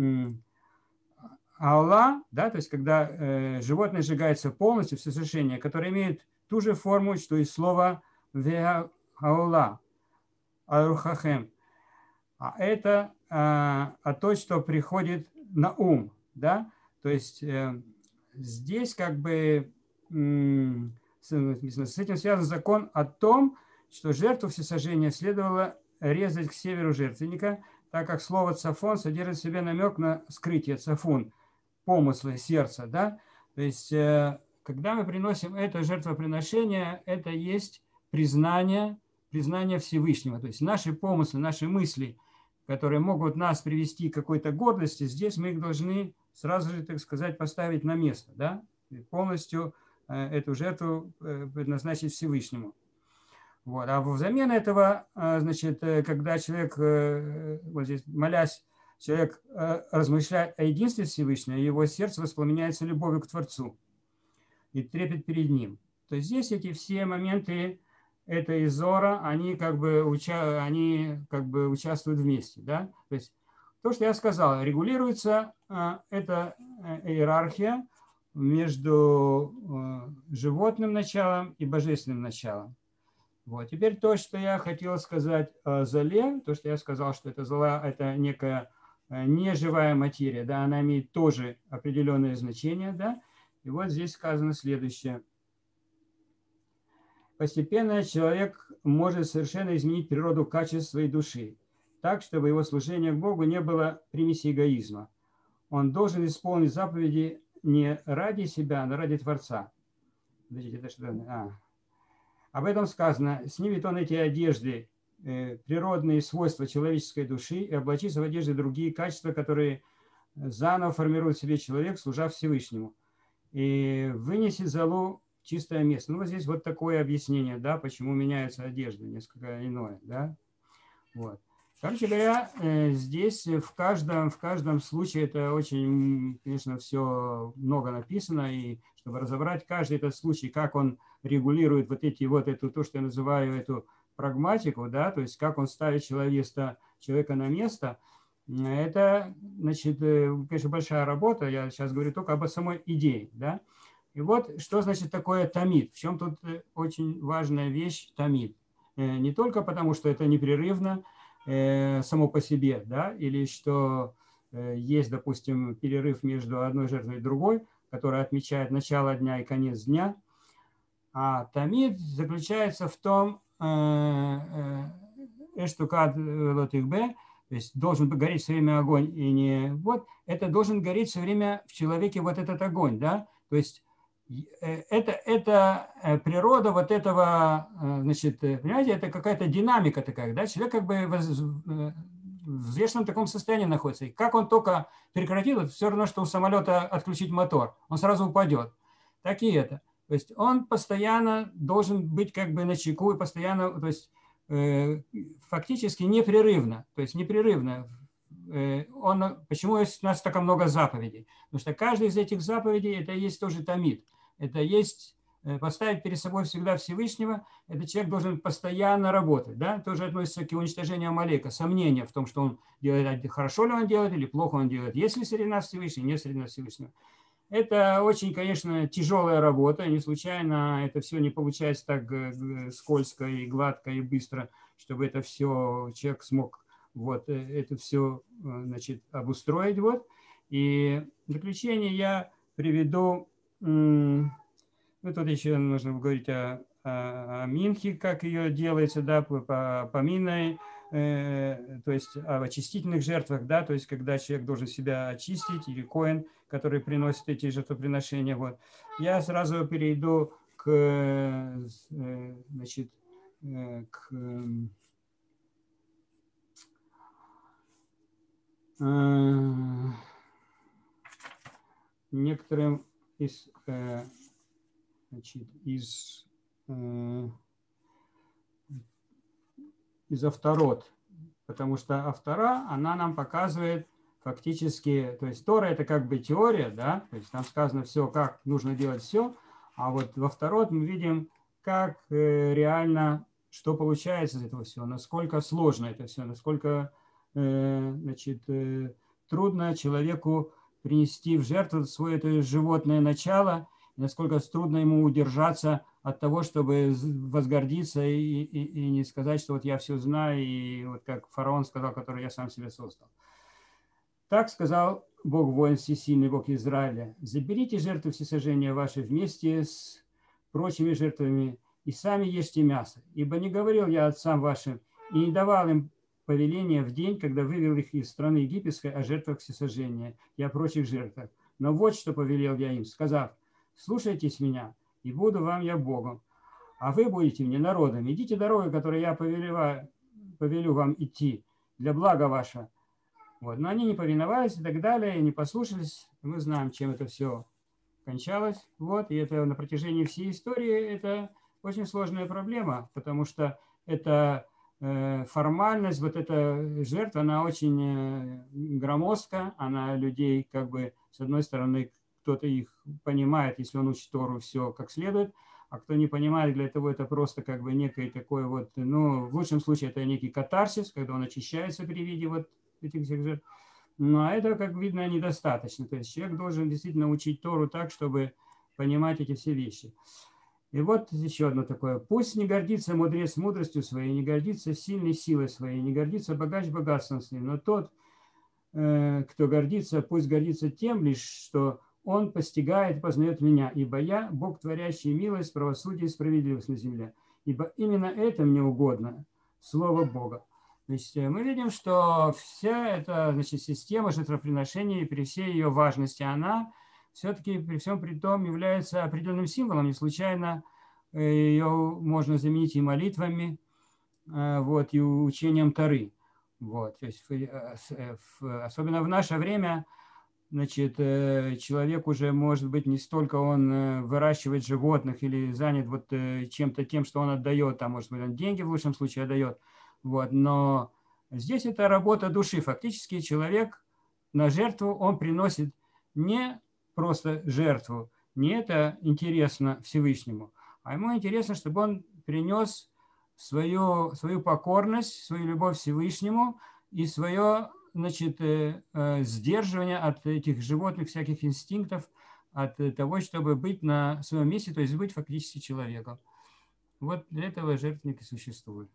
Аллах, да, то есть когда э, животное сжигается полностью, все совершение, которое имеет ту же форму, что и слово «ве'аула», «арухахем». А это э, а то, что приходит на ум, да, то есть э, здесь как бы э, с, с этим связан закон о том, что жертву всесожжения следовало резать к северу жертвенника, так как слово «цафон» содержит в себе намек на скрытие «цафун», помыслы сердца, да, то есть когда мы приносим это жертвоприношение, это есть признание, признание Всевышнего, то есть наши помыслы, наши мысли, которые могут нас привести к какой-то гордости, здесь мы их должны сразу же, так сказать, поставить на место, да, и полностью эту жертву предназначить Всевышнему. Вот. А взамен этого, значит, когда человек, вот здесь, молясь, человек размышляет о единстве Всевышнего, его сердце воспламеняется любовью к Творцу и трепет перед Ним. То есть здесь эти все моменты этой зора, они как бы, уча, они как бы участвуют вместе. Да? То есть то, что я сказал, регулируется эта иерархия между животным началом и божественным началом. Вот. Теперь то, что я хотел сказать о золе, то, что я сказал, что это зола, это некая неживая материя, да, она имеет тоже определенное значение, да, и вот здесь сказано следующее. Постепенно человек может совершенно изменить природу качеств своей души, так, чтобы его служение к Богу не было примеси эгоизма. Он должен исполнить заповеди не ради себя, но ради Творца. Подождите, это что? А. Об этом сказано, снимет он эти одежды, э, природные свойства человеческой души и облачится в одежды другие качества, которые заново формирует в себе человек, служа Всевышнему. И вынесет золу в чистое место. Ну, вот здесь вот такое объяснение, да, почему меняются одежды, несколько иное, да. Вот. Короче говоря, э, здесь в каждом, в каждом случае это очень, конечно, все много написано, и чтобы разобрать каждый этот случай, как он регулирует вот эти вот эту, то, что я называю эту прагматику, да, то есть как он ставит человека, человека на место, это, значит, конечно, большая работа, я сейчас говорю только об самой идее, да. И вот что значит такое тамид, в чем тут очень важная вещь тамид. Не только потому, что это непрерывно само по себе, да, или что есть, допустим, перерыв между одной жертвой и другой, которая отмечает начало дня и конец дня, а тамид заключается в том, эштукад лотихбе, то есть должен гореть все время огонь, и не вот, это должен гореть все время в человеке вот этот огонь, да, то есть это, это природа вот этого, значит, понимаете, это какая-то динамика такая, да, человек как бы в взвешенном таком состоянии находится, и как он только прекратит, вот все равно, что у самолета отключить мотор, он сразу упадет, так и это, то есть он постоянно должен быть как бы начеку и постоянно, то есть э, фактически непрерывно, то есть непрерывно. Он, почему у нас так много заповедей? Потому что каждая из этих заповедей это есть тоже тамид. Это есть поставить перед собой всегда Всевышнего, этот человек должен постоянно работать. Да? Тоже относится к уничтожению Амалека. Сомнения в том, что он делает, хорошо ли он делает или плохо он делает. Есть ли среди нас Всевышний, нет среди нас Всевышнего. Это очень, конечно, тяжелая работа. Не случайно это все не получается так скользко и гладко и быстро, чтобы это все человек смог вот это все, значит, обустроить. Вот. И в заключение я приведу... Ну, тут еще нужно говорить о, о, о Минхе, как ее делается, да, по поминной, э, то есть о очистительных жертвах, да, то есть когда человек должен себя очистить, или коэн, который приносит эти жертвоприношения. Вот. Я сразу перейду к, э, значит, э, к э, некоторым из... Э, Значит, из, э, из Авторот, потому что Автора, она нам показывает фактически, то есть Тора это как бы теория, да, то есть там сказано все, как нужно делать все, а вот во Авторот мы видим, как э, реально, что получается из этого всего, насколько сложно это все, насколько э, значит, э, трудно человеку принести в жертву свое это животное начало, насколько трудно ему удержаться от того, чтобы возгордиться и, и, и не сказать, что вот я все знаю, и вот как фараон сказал, который я сам себя создал. Так сказал Бог воин всесильный, Бог Израиля: заберите жертвы всесожжения ваши вместе с прочими жертвами и сами ешьте мясо, ибо не говорил я отцам вашим и не давал им повеления в день, когда вывел их из страны египетской о жертвах всесожжения и о прочих жертвах. Но вот что повелел я им, сказав: слушайтесь меня, и буду вам я Богом, а вы будете мне народом. Идите дорогой, которую я повелеваю, повелю вам идти, для блага вашего. Вот. Но они не повиновались и так далее, и не послушались. Мы знаем, чем это все кончалось. Вот. И это на протяжении всей истории это очень сложная проблема, потому что это э, формальность, вот эта жертва, она очень э, громоздка, она людей как бы, с одной стороны, кто-то их понимает, если он учит Тору все как следует, а кто не понимает, для того это просто как бы некое такое вот, ну, в лучшем случае это некий катарсис, когда он очищается при виде вот этих всех жертв. Но это, как видно, недостаточно. То есть человек должен действительно учить Тору так, чтобы понимать эти все вещи. И вот еще одно такое. Пусть не гордится мудрец мудростью своей, не гордится сильной силой своей, не гордится богач богатством своим, но тот, э, кто гордится, пусть гордится тем лишь, что он постигает, познает меня, ибо я, Бог, творящий милость, правосудие и справедливость на земле. Ибо именно это мне угодно, Слово Бога. Значит, мы видим, что вся эта, значит, система жертвоприношений, при всей ее важности, она все-таки при всем при том является определенным символом. Не случайно ее можно заменить и молитвами, вот, и учением Торы. Вот, то есть, особенно в наше время, значит, человек уже, может быть, не столько он выращивает животных или занят вот чем-то тем, что он отдает, там, может быть, он деньги в лучшем случае отдает, вот, но здесь это работа души. Фактически человек на жертву, он приносит не просто жертву, не это интересно Всевышнему, а ему интересно, чтобы он принес свою, свою покорность, свою любовь к Всевышнему и свое, значит, сдерживание от этих животных, всяких инстинктов, от того, чтобы быть на своем месте, то есть быть фактически человеком. Вот для этого жертвенники существуют.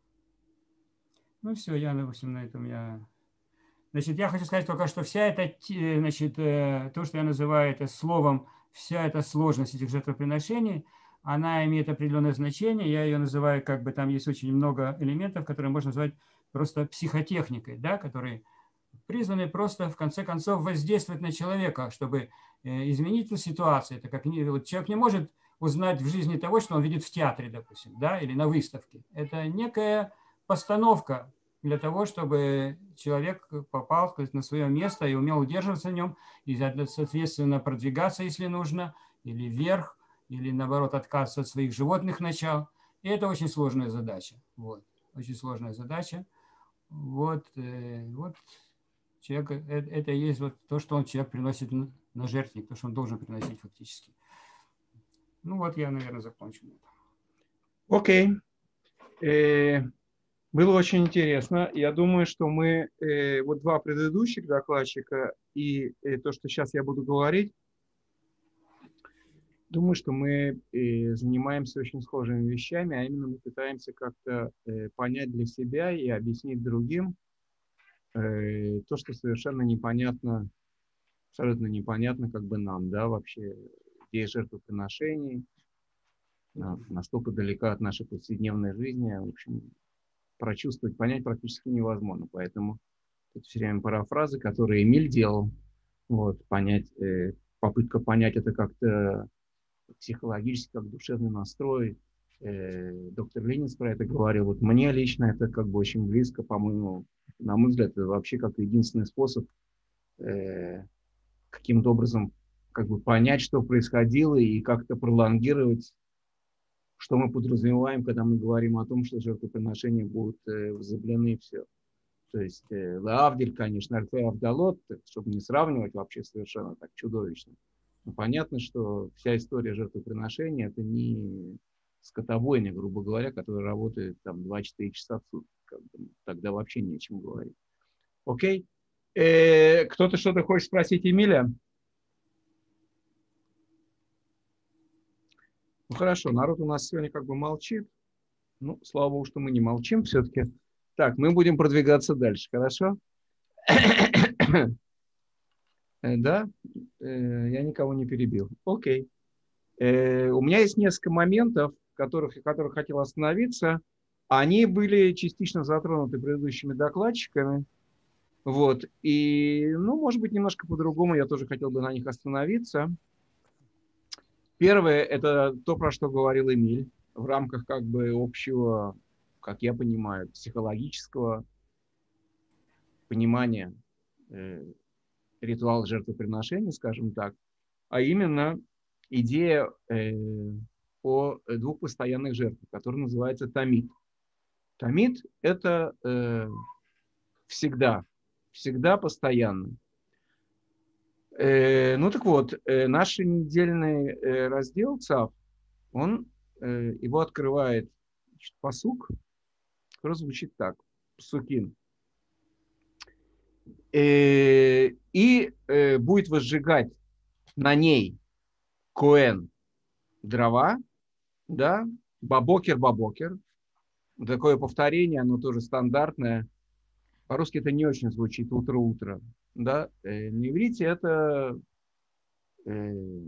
Ну все, я, допустим, на этом я... Значит, я хочу сказать только, что вся эта, значит, то, что я называю это словом, вся эта сложность этих жертвоприношений, она имеет определенное значение. Я ее называю, как бы там есть очень много элементов, которые можно назвать просто психотехникой, да, которые призваны просто, в конце концов, воздействовать на человека, чтобы изменить эту ситуацию. Это как вот человек не может узнать в жизни того, что он видит в театре, допустим, да, или на выставке. Это некая постановка для того, чтобы человек попал, сказать, на свое место и умел удерживаться в нем, и, соответственно, продвигаться, если нужно, или вверх, или, наоборот, отказываться от своих животных начал. И это очень сложная задача. Вот. Очень сложная задача. Вот, э, вот человек, это, это и есть вот то, что он человек приносит на жертвенник, то, что он должен приносить фактически. Ну вот я, наверное, закончу. Окей. Э, Было очень интересно. Я думаю, что мы, э, вот два предыдущих докладчика и э, то, что сейчас я буду говорить, думаю, что мы э, занимаемся очень схожими вещами, а именно мы пытаемся как-то э, понять для себя и объяснить другим э, то, что совершенно непонятно, абсолютно непонятно как бы нам, да, вообще идея жертвоприношений, на- настолько далека от нашей повседневной жизни, в общем, прочувствовать, понять практически невозможно. Поэтому это все время парафразы, которые Эмиль делал. Вот, понять, э, попытка понять это как-то психологически, как душевный настрой. Э, доктор Ленинс про это говорил. Вот мне лично это как бы очень близко, по-моему, на мой взгляд, это вообще как единственный способ э, каким-то образом как бы понять, что происходило, и как-то пролонгировать, что мы подразумеваем, когда мы говорим о том, что жертвоприношения будут э, возобновлены, все. То есть э, Лаавдиль, конечно, Альфей Авдалот, чтобы не сравнивать вообще совершенно так чудовищно. Но понятно, что вся история жертвоприношения — это не скотобойня, грубо говоря, которая работает там два-четыре часа в сутки. Как бы, тогда вообще не о чем говорить. Окей? Э, кто-то что-то хочет спросить Эмиля? Ну хорошо, народ у нас сегодня как бы молчит. Ну, слава богу, что мы не молчим все-таки. Так, мы будем продвигаться дальше, хорошо? Да, я никого не перебил. Окей. У меня есть несколько моментов, которых, которых хотел остановиться. Они были частично затронуты предыдущими докладчиками. Вот. И, ну, может быть, немножко по-другому я тоже хотел бы на них остановиться. Первое – это то, про что говорил Эмиль, в рамках как бы общего, как я понимаю, психологического понимания э, ритуала жертвоприношения, скажем так, а именно идея э, о двух постоянных жертвах, которая называется тамид. Тамид – это э, всегда, всегда постоянно. Э, ну так вот, э, наш недельный э, раздел ЦАВ, он э, его открывает значит, пасук, который звучит так, псукин. Э, и э, будет возжигать на ней коэн дрова, да, бабокер-бабокер. Такое повторение, оно тоже стандартное. По-русски это не очень звучит утро-утро. Да? Э, на иврите это, э,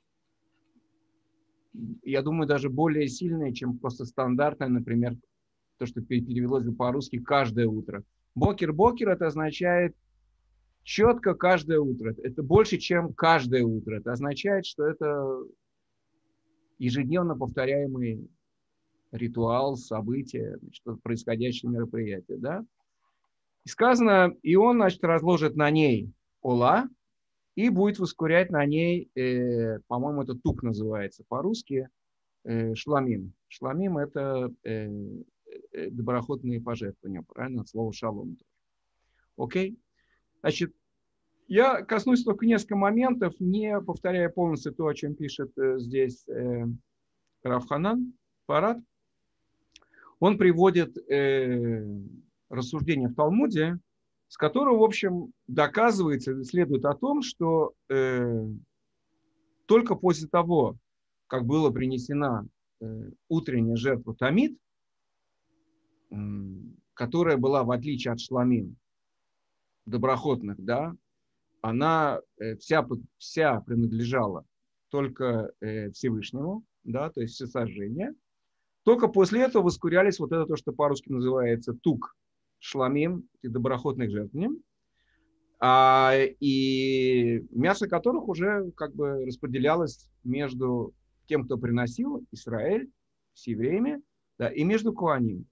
я думаю, даже более сильное, чем просто стандартное, например, то, что перевелось бы по-русски каждое утро. Бокер-бокер это означает четко каждое утро. Это больше, чем каждое утро. Это означает, что это ежедневно повторяемый ритуал, событие, что-то происходящее мероприятие. Да? И сказано, и он, значит, разложит на ней ола и будет воскурять на ней, э, по-моему, это тук называется по-русски, э, шламим. Шламим – это э, э, доброходные пожертвования, правильно, от слова шалом. Окей? Значит, я коснусь только несколько моментов, не повторяя полностью то, о чем пишет э, здесь э, Рав Ханан Парад. Он приводит э, рассуждение в Талмуде, с которого, в общем, доказывается, следует о том, что э, только после того, как была принесена э, утренняя жертва тамид, э, которая была, в отличие от шламим, доброходных, да, она э, вся, вся принадлежала только э, Всевышнему, да, то есть все сожжения. Только после этого воскурялись вот это то, что по-русски называется тук, шламим и доброходных жертвенем, а, и мясо которых уже как бы распределялось между тем, кто приносил, Израиль, с евреями, да, и между коаним.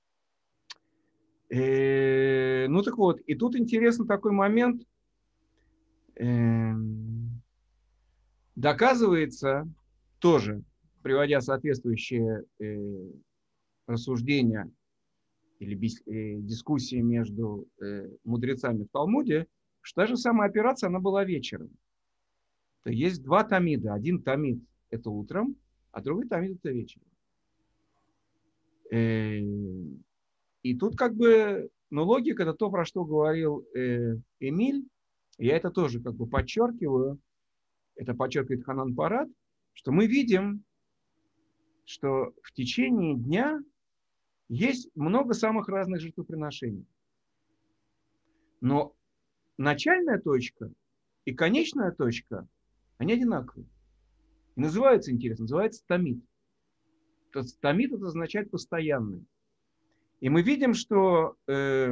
Э, ну так вот, и тут интересный такой момент. Э, доказывается тоже, приводя соответствующие э, рассуждения или бис, э, дискуссии между э, мудрецами в Талмуде, что та же самая операция, она была вечером. То есть два тамида. Один тамид – это утром, а другой тамид это вечером. И тут как бы, ну, логика это то, про что говорил Эмиль. Я это тоже как бы подчеркиваю. Это подчеркивает Ханан Парад, что мы видим, что в течение дня есть много самых разных жертвоприношений. Но начальная точка и конечная точка, они одинаковые. И называются, интересно, называется тамид. Тамид это означает постоянный. И мы видим, что э,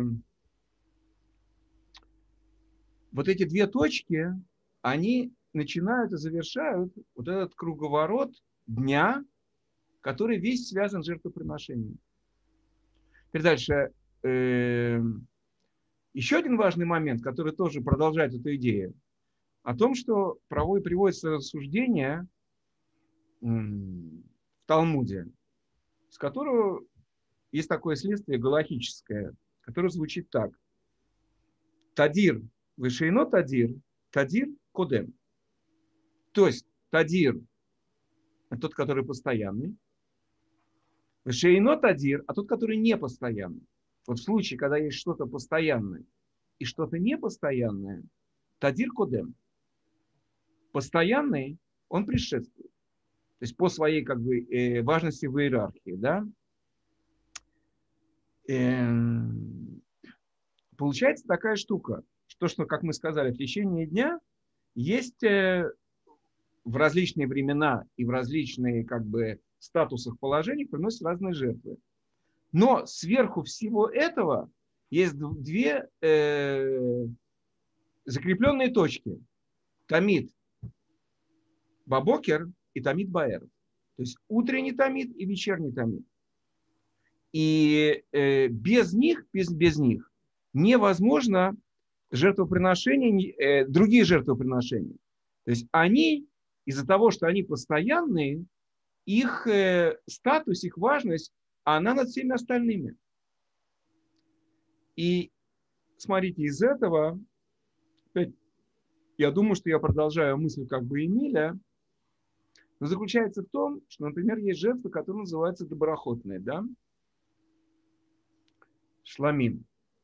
вот эти две точки, они начинают и завершают вот этот круговорот дня, который весь связан с жертвоприношением. Теперь дальше. Э, еще один важный момент, который тоже продолжает эту идею, о том, что приводится рассуждение в Талмуде, с которого есть такое следствие галахическое, которое звучит так. Тадир, вышейно тадир, тадир кодем. То есть тадир – это тот, который постоянный. Вышейно тадир, а тот, который не постоянный. Вот в случае, когда есть что-то постоянное и что-то непостоянное, тадир кодем. Постоянный, он предшествует. То есть по своей как бы, э, важности в иерархии. Да? Э, получается такая штука, что, что, как мы сказали, в течение дня есть э, в различные времена и в различные как бы, статусах, положениях приносят разные жертвы. Но сверху всего этого есть две э, закрепленные точки. Тамид бабокер и тамид баэр. То есть утренний тамид и вечерний тамид. И э, без них, без, без них невозможно жертвоприношения, э, другие жертвоприношения. То есть они, из-за того, что они постоянные, их э, статус, их важность, она над всеми остальными. И смотрите, из этого, опять, я думаю, что я продолжаю мысль как бы Эмиля, но заключается в том, что, например, есть жертвы, которые называются доброходные, да? Шламим.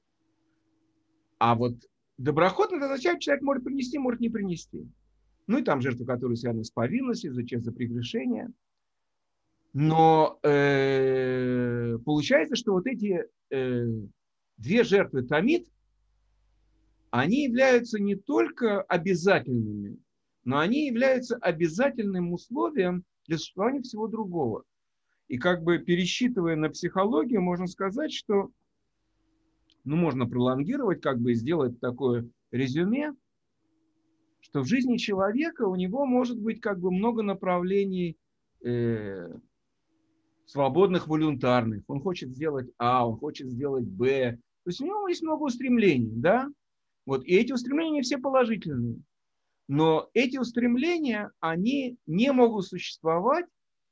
А вот доброходный это означает, что человек может принести, может не принести. Ну и там жертвы, которые связаны с повинностью, за, за прегрешение. Но э, получается, что вот эти э, две жертвы тамид, они являются не только обязательными, но они являются обязательным условием для существования всего другого. И как бы пересчитывая на психологию, можно сказать, что ну, можно пролонгировать, как бы сделать такое резюме, что в жизни человека у него может быть как бы много направлений э, свободных, волюнтарных. Он хочет сделать А, он хочет сделать Б. То есть у него есть много устремлений, да? Вот. И эти устремления не все положительные. Но эти устремления, они не могут существовать,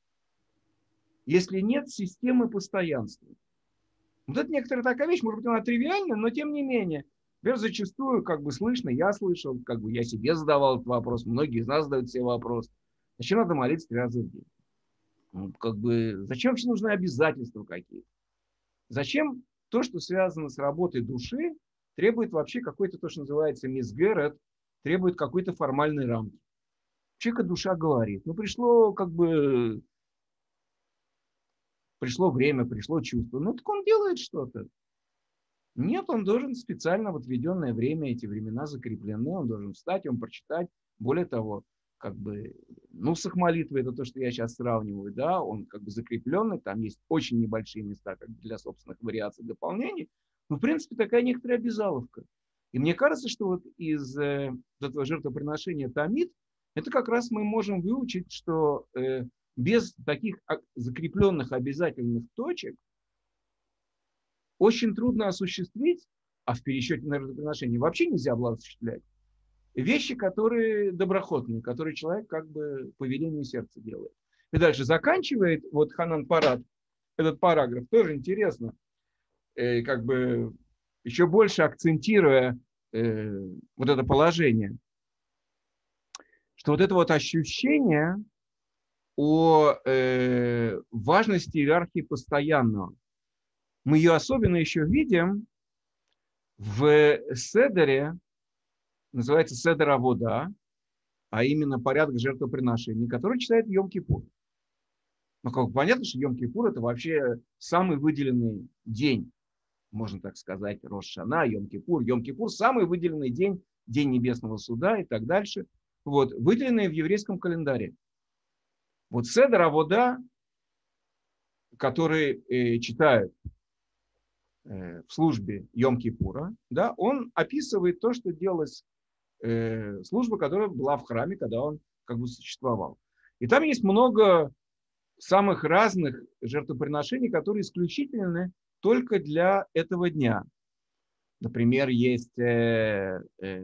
если нет системы постоянства. Вот это некоторая такая вещь, может быть, она тривиальная, но тем не менее. Например, зачастую как бы слышно, я слышал, как бы я себе задавал этот вопрос, многие из нас задают себе вопрос, зачем надо молиться три раза в день? Ну, как бы, зачем вообще нужны обязательства какие-то? Зачем то, что связано с работой души, требует вообще какой-то, то, что называется мисгерет, требует какой-то формальной рамки? Человека душа говорит, ну пришло как бы, пришло время, пришло чувство, ну так он делает что-то. Нет, он должен специально в отведенное время, эти времена закреплены, он должен встать, он прочитать. Более того, как бы, нусах молитвы, это то, что я сейчас сравниваю, да, он как бы закрепленный, там есть очень небольшие места как бы для собственных вариаций, дополнений, но в принципе такая некоторая обязаловка. И мне кажется, что вот из э, этого жертвоприношения тамид, это как раз мы можем выучить, что э, без таких закрепленных обязательных точек очень трудно осуществить, а в пересчете на жертвоприношение вообще нельзя было осуществлять, вещи, которые доброходные, которые человек как бы по велению сердца делает. И дальше заканчивает вот Ханан Парад, этот параграф, тоже интересно, э, как бы еще больше акцентируя э, вот это положение, что вот это вот ощущение о э, важности иерархии постоянного. Мы ее особенно еще видим в седере, называется седер авода, а именно порядок жертвоприношений, который читает Йом-Кипур. Ну, как понятно, что Йом-Кипур – это вообще самый выделенный день, можно так сказать, Рош Шана, Йом-Кипур. Йом-Кипур – самый выделенный день, день небесного суда и так дальше. Вот, выделенные в еврейском календаре. Вот седер авода, который э, читают э, в службе Йом-Кипура, да, он описывает то, что делалось э, служба, которая была в храме, когда он как бы существовал. И там есть много самых разных жертвоприношений, которые исключительны только для этого дня. Например, есть э, э,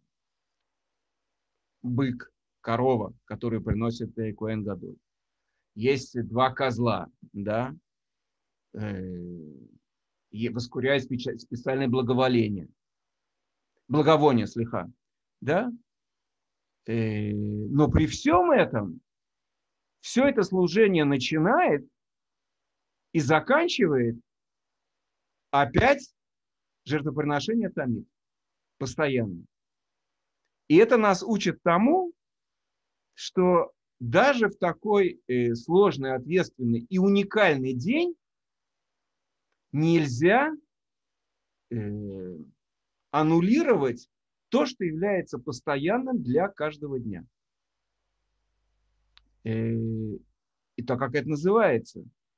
бык, корова, которую приносит э, Коэн Гадоль. Есть два козла, да, э, и воскуряют специальное благоволение. Благовоние, слиха, да. Э, но при всем этом все это служение начинает и заканчивает опять жертвоприношение тамид. Постоянно. И это нас учит тому, что даже в такой э, сложный, ответственный и уникальный день нельзя э, аннулировать то, что является постоянным для каждого дня. Э, и то, как это называется.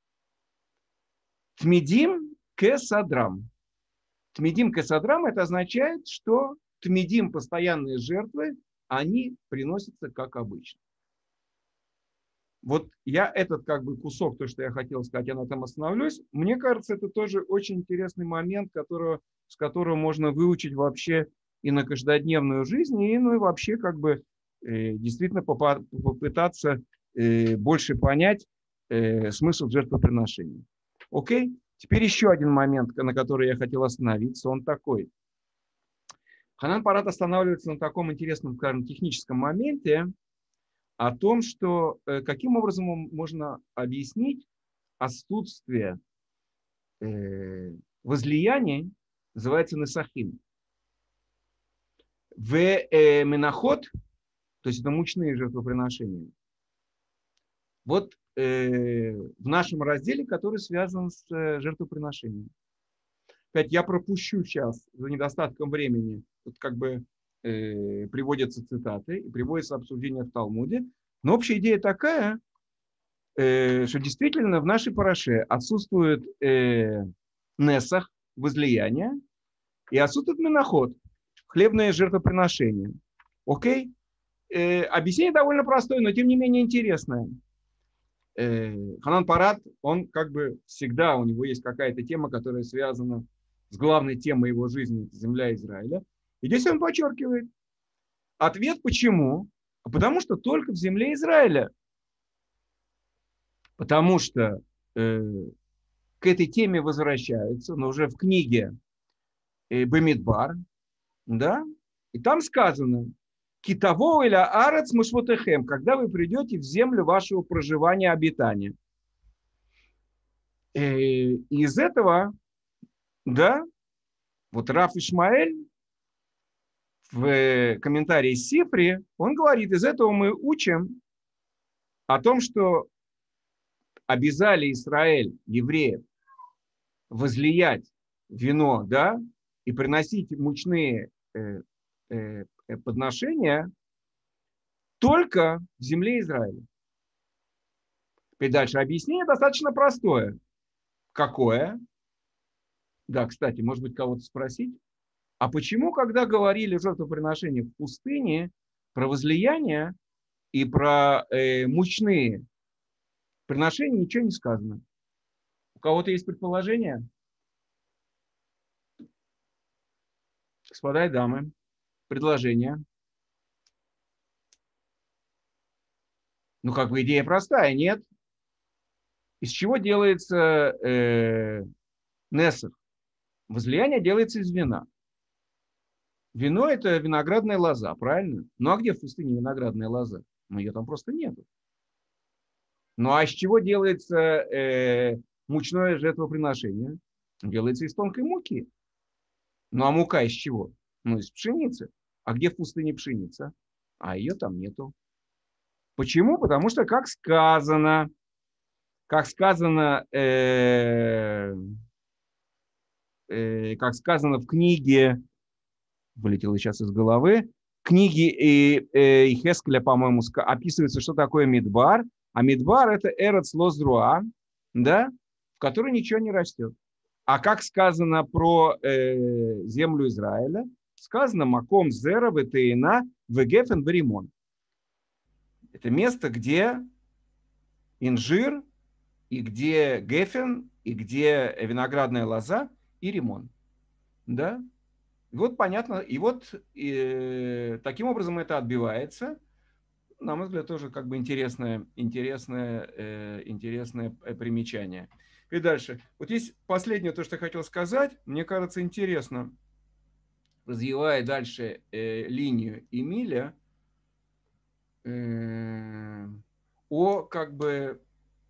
Тмидим кесадрам. Тмидим кесадрам это означает, что тмидим, постоянные жертвы, они приносятся как обычно. Вот я этот как бы кусок, то, что я хотел сказать, я на этом остановлюсь. Мне кажется, это тоже очень интересный момент, которого, с которого можно выучить вообще и на каждодневную жизнь, и ну, и вообще как бы э, действительно попытаться э, больше понять э, смысл жертвоприношения. Окей? Теперь еще один момент, на который я хотел остановиться, он такой. Ханан Парат останавливается на таком интересном, скажем, техническом моменте, о том, что э, каким образом можно объяснить отсутствие э, возлияний, называется несахим. В э, менахот, то есть это мучные жертвоприношения. Вот э, в нашем разделе, который связан с э, жертвоприношением. Опять я пропущу сейчас за недостатком времени, вот как бы э, приводятся цитаты и приводится обсуждение в Талмуде. Но общая идея такая, э, что действительно в нашей параше отсутствует э, несах, возлияние, и отсутствует менахот, хлебное жертвоприношение. Окей? Э, объяснение довольно простое, но тем не менее интересное. Э, Ханан Парат, он как бы всегда, у него есть какая-то тема, которая связана с главной темой его жизни, земля Израиля. И здесь он подчеркивает. Ответ почему? Потому что только в земле Израиля. Потому что э, к этой теме возвращаются, но уже в книге э, Бамидбар, да, и там сказано, «Китаво или арец мушвотехем», когда вы придете в землю вашего проживания, обитания. Э, и из этого, да, вот Раф Ишмаэль в комментарии Сифри, он говорит, из этого мы учим о том, что обязали Израиль, евреев, возлиять вино, да, и приносить мучные э, э, подношения только в земле Израиля. И дальше объяснение достаточно простое. Какое? Да, кстати, может быть, кого-то спросить. А почему, когда говорили о жертвоприношениях в пустыне, про возлияние и про э, мучные приношения ничего не сказано? У кого-то есть предположение? Господа и дамы, предложение. Ну, как бы идея простая, нет? Из чего делается э, несах? Возлияние делается из вина. Вино – это виноградная лоза, правильно? Ну, а где в пустыне виноградная лоза? Ну, ее там просто нету. Ну а из чего делается э, мучное жертвоприношение? Делается из тонкой муки. Ну а мука из чего? Ну из пшеницы. А где в пустыне пшеница? А ее там нету. Почему? Потому что, как сказано, как сказано, э, э, как сказано в книге, вылетело сейчас из головы, в книге э, Ихескеля, по-моему, описывается, что такое Мидбар. А Мидбар – это Эрец Лозруа, да, в которой ничего не растет. А как сказано про э, землю Израиля? Сказано «Маком зера ветеина вегефен беримон». Это место, где инжир, и где гефен, и где виноградная лоза, и римон. Да? И вот понятно, и вот и, таким образом это отбивается. На мой взгляд, тоже как бы интересное, интересное, э, интересное примечание. И дальше. Вот есть последнее, то, что я хотел сказать. Мне кажется, интересно, развивая дальше э, линию Эмиля, э, о как бы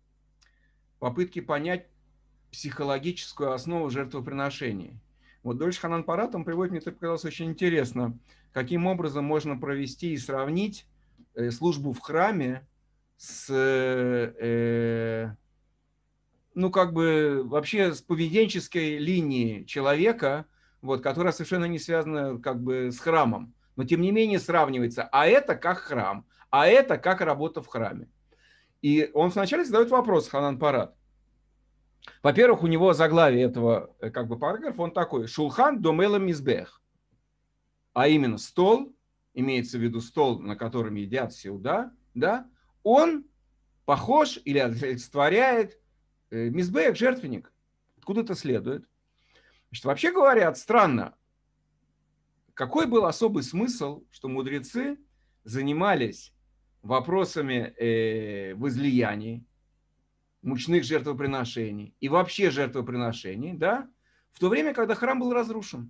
попытке понять психологическую основу жертвоприношений. Вот Дольш Ханан Парат, он приводит, мне это показалось очень интересно, каким образом можно провести и сравнить э, службу в храме с, э, ну, как бы, вообще с поведенческой линией человека, вот, которая совершенно не связана, как бы, с храмом, но, тем не менее, сравнивается. А это как храм, а это как работа в храме. И он вначале задает вопрос, Ханан Парат. Во-первых, у него заглавие этого как бы параграфа, он такой: «Шулхан домела мизбех». А именно стол, имеется в виду стол, на котором едят сеуда, да, он похож или олицетворяет э, мизбех, жертвенник. Откуда это следует? Значит, вообще говоря, странно, какой был особый смысл, что мудрецы занимались вопросами э, возлияний, мучных жертвоприношений и вообще жертвоприношений, да, в то время, когда храм был разрушен.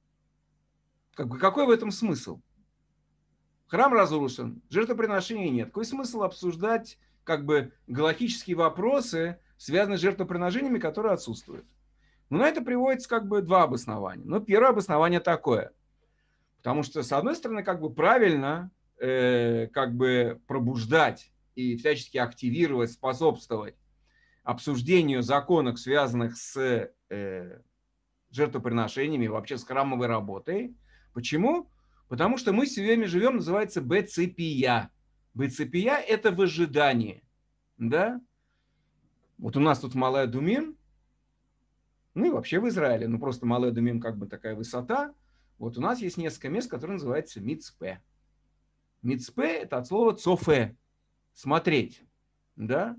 Как бы, какой в этом смысл? Храм разрушен, жертвоприношений нет. Какой смысл обсуждать как бы галактические вопросы, связанные с жертвоприношениями, которые отсутствуют? Ну, на это приводится как бы два обоснования. Ну, первое обоснование такое. Потому что, с одной стороны, как бы правильно э, как бы пробуждать и всячески активировать, способствовать обсуждению законов, связанных с э, жертвоприношениями, вообще с храмовой работой. Почему? Потому что мы все время живем, называется беципия. Беципия – это в ожидании. Да? Вот у нас тут Малая Думим, ну и вообще в Израиле, ну просто Малая Думим как бы такая высота. Вот у нас есть несколько мест, которые называются Мицпе. Мицпе – это от слова цофе – смотреть. Да?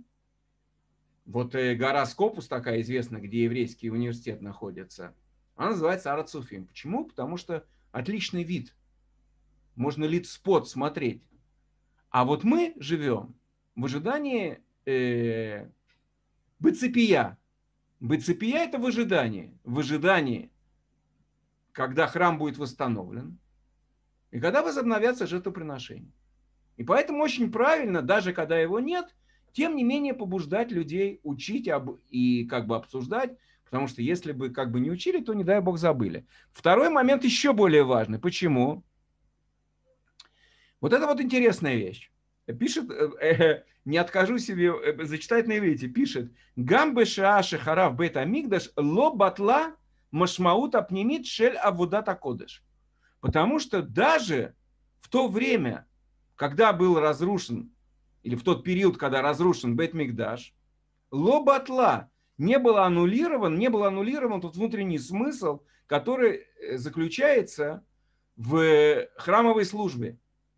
Вот гора Скопус такая известная, где еврейский университет находится, она называется Ар ха-Цуфим. Почему? Потому что отличный вид. Можно лицпот смотреть. А вот мы живем в ожидании э, беципия. Беципия – это в ожидании. В ожидании, когда храм будет восстановлен и когда возобновятся жертвоприношения. И поэтому очень правильно, даже когда его нет, тем не менее побуждать людей учить об, и как бы обсуждать, потому что если бы как бы не учили, то, не дай бог, забыли. Второй момент еще более важный. Почему? Вот это вот интересная вещь. Пишет, э, э, не откажу себе э, зачитать на иврите, пишет: «Гамбе шаа шехарав бейт амикдаш ло батла машмаут апнимит шель авудат акодеш». Потому что даже в то время, когда был разрушен, или в тот период, когда разрушен Бейт Микдаш, ло батла, не был аннулирован, не был аннулирован тот внутренний смысл, который заключается в храмовой службе.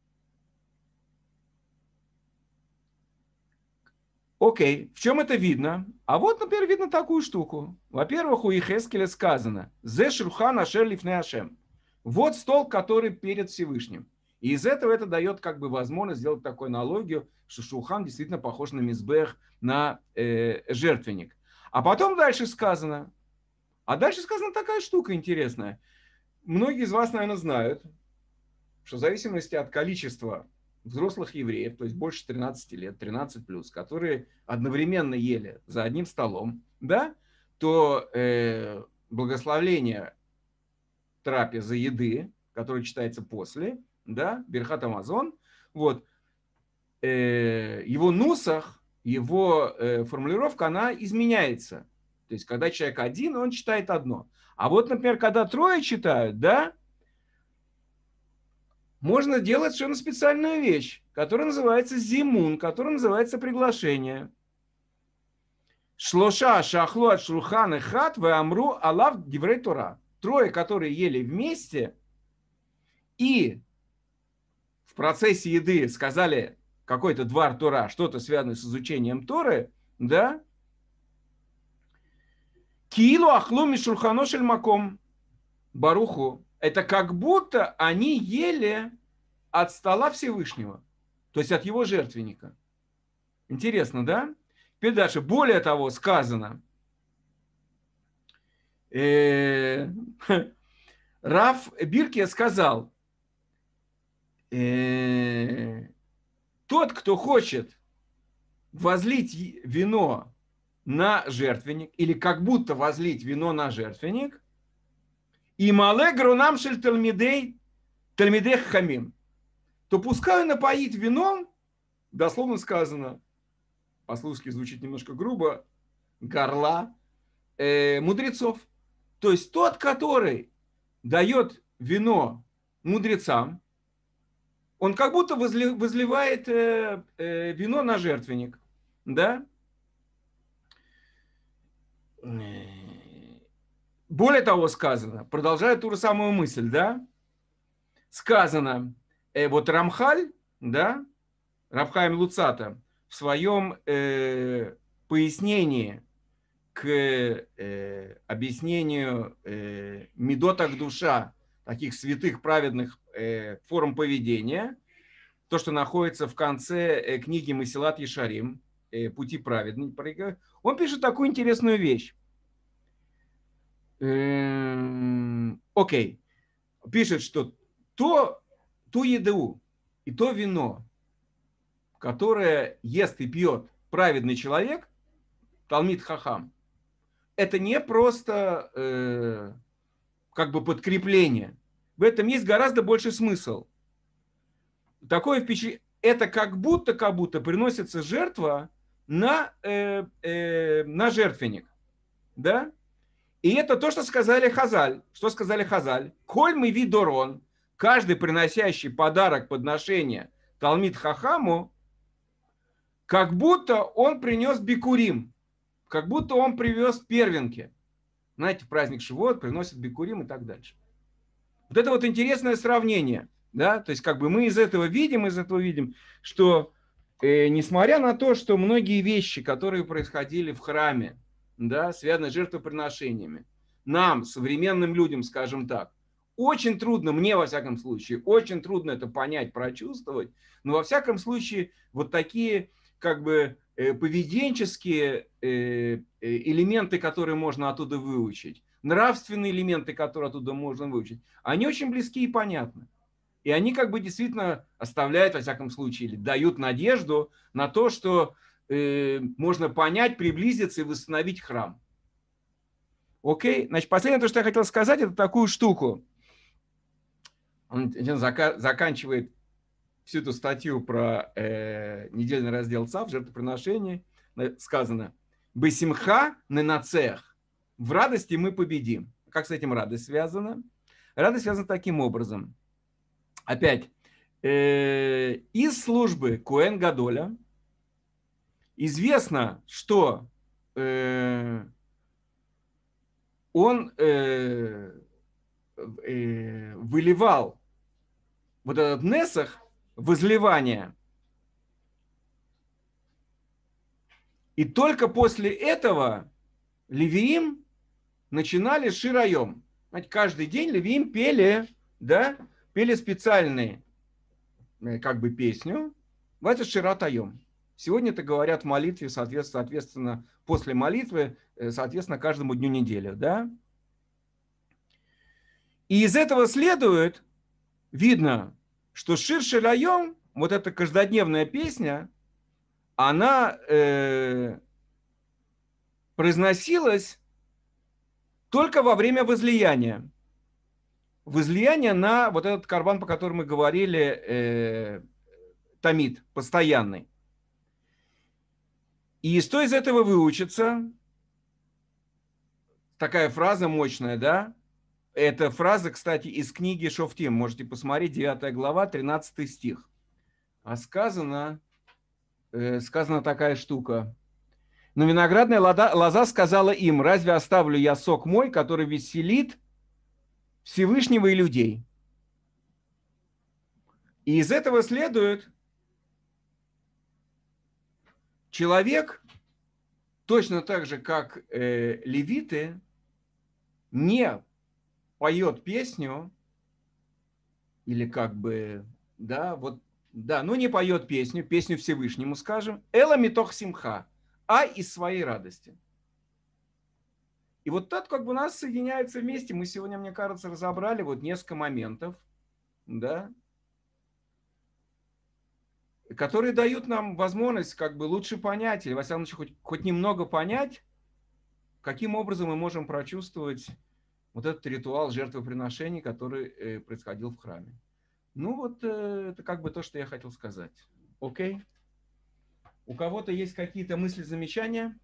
Окей, в чем это видно? А вот, например, видно такую штуку. Во-первых, у Ихескеля сказано: «Зе шурхан ашер лифней Ашем». Вот стол, который перед Всевышним. И из этого это дает как бы возможность сделать такую аналогию, что шулхан действительно похож на мизбех, на э, жертвенник. А потом дальше сказано, а дальше сказана такая штука интересная. Многие из вас, наверное, знают, что в зависимости от количества взрослых евреев, то есть больше тринадцати лет, тринадцать плюс, которые одновременно ели за одним столом, да, то э, благословление трапезы еды, которое читается после, да, Берхат Амазон, вот, э, его нусах, его э, формулировка, она изменяется. То есть, когда человек один, он читает одно. А вот, например, когда трое читают, да, можно делать совершенно специальную вещь, которая называется зимун, которая называется приглашение. Шлоша шахлу от шурхан эхат ве амру алав диврей Тора. Трое, которые ели вместе и в процессе еды сказали какой-то двар Тора, что-то связанное с изучением Торы, да, киилу ахлу мишурхано шель маком баруху. Это как будто они ели от стола Всевышнего, то есть от его жертвенника. Интересно, да? Теперь дальше. Более того, сказано, э, Рав Бирке сказал, э, тот, кто хочет возлить вино на жертвенник, или как будто возлить вино на жертвенник, и мале грунам шель талмидей талмидей хамим, то пускай он напоит вином, дословно сказано, по-служски звучит немножко грубо, горла э, мудрецов. То есть тот, который дает вино мудрецам, он как будто возли, возливает э, э, вино на жертвенник. Да? Более того сказано, продолжая ту же самую мысль, да, сказано, э, вот Рамхаль, да, Рав-Хаим Луцата, в своем э, пояснении к э, объяснению э, медотах душа, таких святых праведных э, форм поведения, то, что находится в конце э, книги Месилат Ешарим, э, «Пути праведных», он пишет такую интересную вещь. Окей. Okay. Пишет, что то, ту еду и то вино, которое ест и пьет праведный человек, Талмид Хахам, это не просто э, как бы подкрепление. В этом есть гораздо больше смысл. Такое впечатление, это как будто, как будто приносится жертва на, э, э, на жертвенник. Да? И это то, что сказали Хазаль. Что сказали Хазаль? Коль мы видорон, каждый приносящий подарок, подношение Талмид Хахаму, как будто он принес бикурим, как будто он привез первенки. Знаете, в праздник Шивот приносит бикурим и так дальше. Вот это вот интересное сравнение. Да? То есть как бы мы из этого видим, из этого видим, что э, несмотря на то, что многие вещи, которые происходили в храме, да, связаны с жертвоприношениями, нам, современным людям, скажем так, очень трудно, мне во всяком случае, очень трудно это понять, прочувствовать, но во всяком случае вот такие как бы э, поведенческие э, элементы, которые можно оттуда выучить, нравственные элементы, которые оттуда можно выучить, они очень близки и понятны. И они как бы действительно оставляют, во всяком случае, или дают надежду на то, что э, можно понять, приблизиться и восстановить храм. Окей? Значит, последнее, то, что я хотел сказать, это такую штуку. Он зака- заканчивает всю эту статью про э, недельный раздел Цав, жертвоприношение. Сказано, «Бесимха ненацех». В радости мы победим. Как с этим радость связана? Радость связана таким образом. Опять, э, из службы Коэн Гадоля известно, что э, он э, э, выливал вот этот несах, возливание, и только после этого левиим начинали шираем. Знаете, каждый день левиим пели, да, пели специальные, как бы, песню. Это шират айом. Сегодня это говорят в молитве, соответственно, соответственно, после молитвы, соответственно, каждому дню недели, да. И из этого следует, видно, что шир ширайом вот эта каждодневная песня, она э, произносилась только во время возлияния. Возлияние на вот этот карбан, по которому мы говорили, э, тамид, постоянный. И что из этого выучится? Такая фраза мощная, да? Это фраза, кстати, из книги Шофтим. Можете посмотреть, девятая глава, тринадцатый стих. А сказано, э, сказана такая штука. Но виноградная лоза сказала им: разве оставлю я сок мой, который веселит Всевышнего и людей? И из этого следует, человек, точно так же, как э, левиты, не поет песню, или как бы, да, вот, да, ну не поет песню, песню Всевышнему, скажем, «Эла митох симха», а из своей радости. И вот так как бы нас соединяется вместе. Мы сегодня, мне кажется, разобрали вот несколько моментов, да, которые дают нам возможность как бы лучше понять, или, во всяком случае, хоть, хоть немного понять, каким образом мы можем прочувствовать вот этот ритуал жертвоприношений, который э, происходил в храме. Ну вот э, это как бы то, что я хотел сказать. Окей? У кого-то есть какие-то мысли, замечания?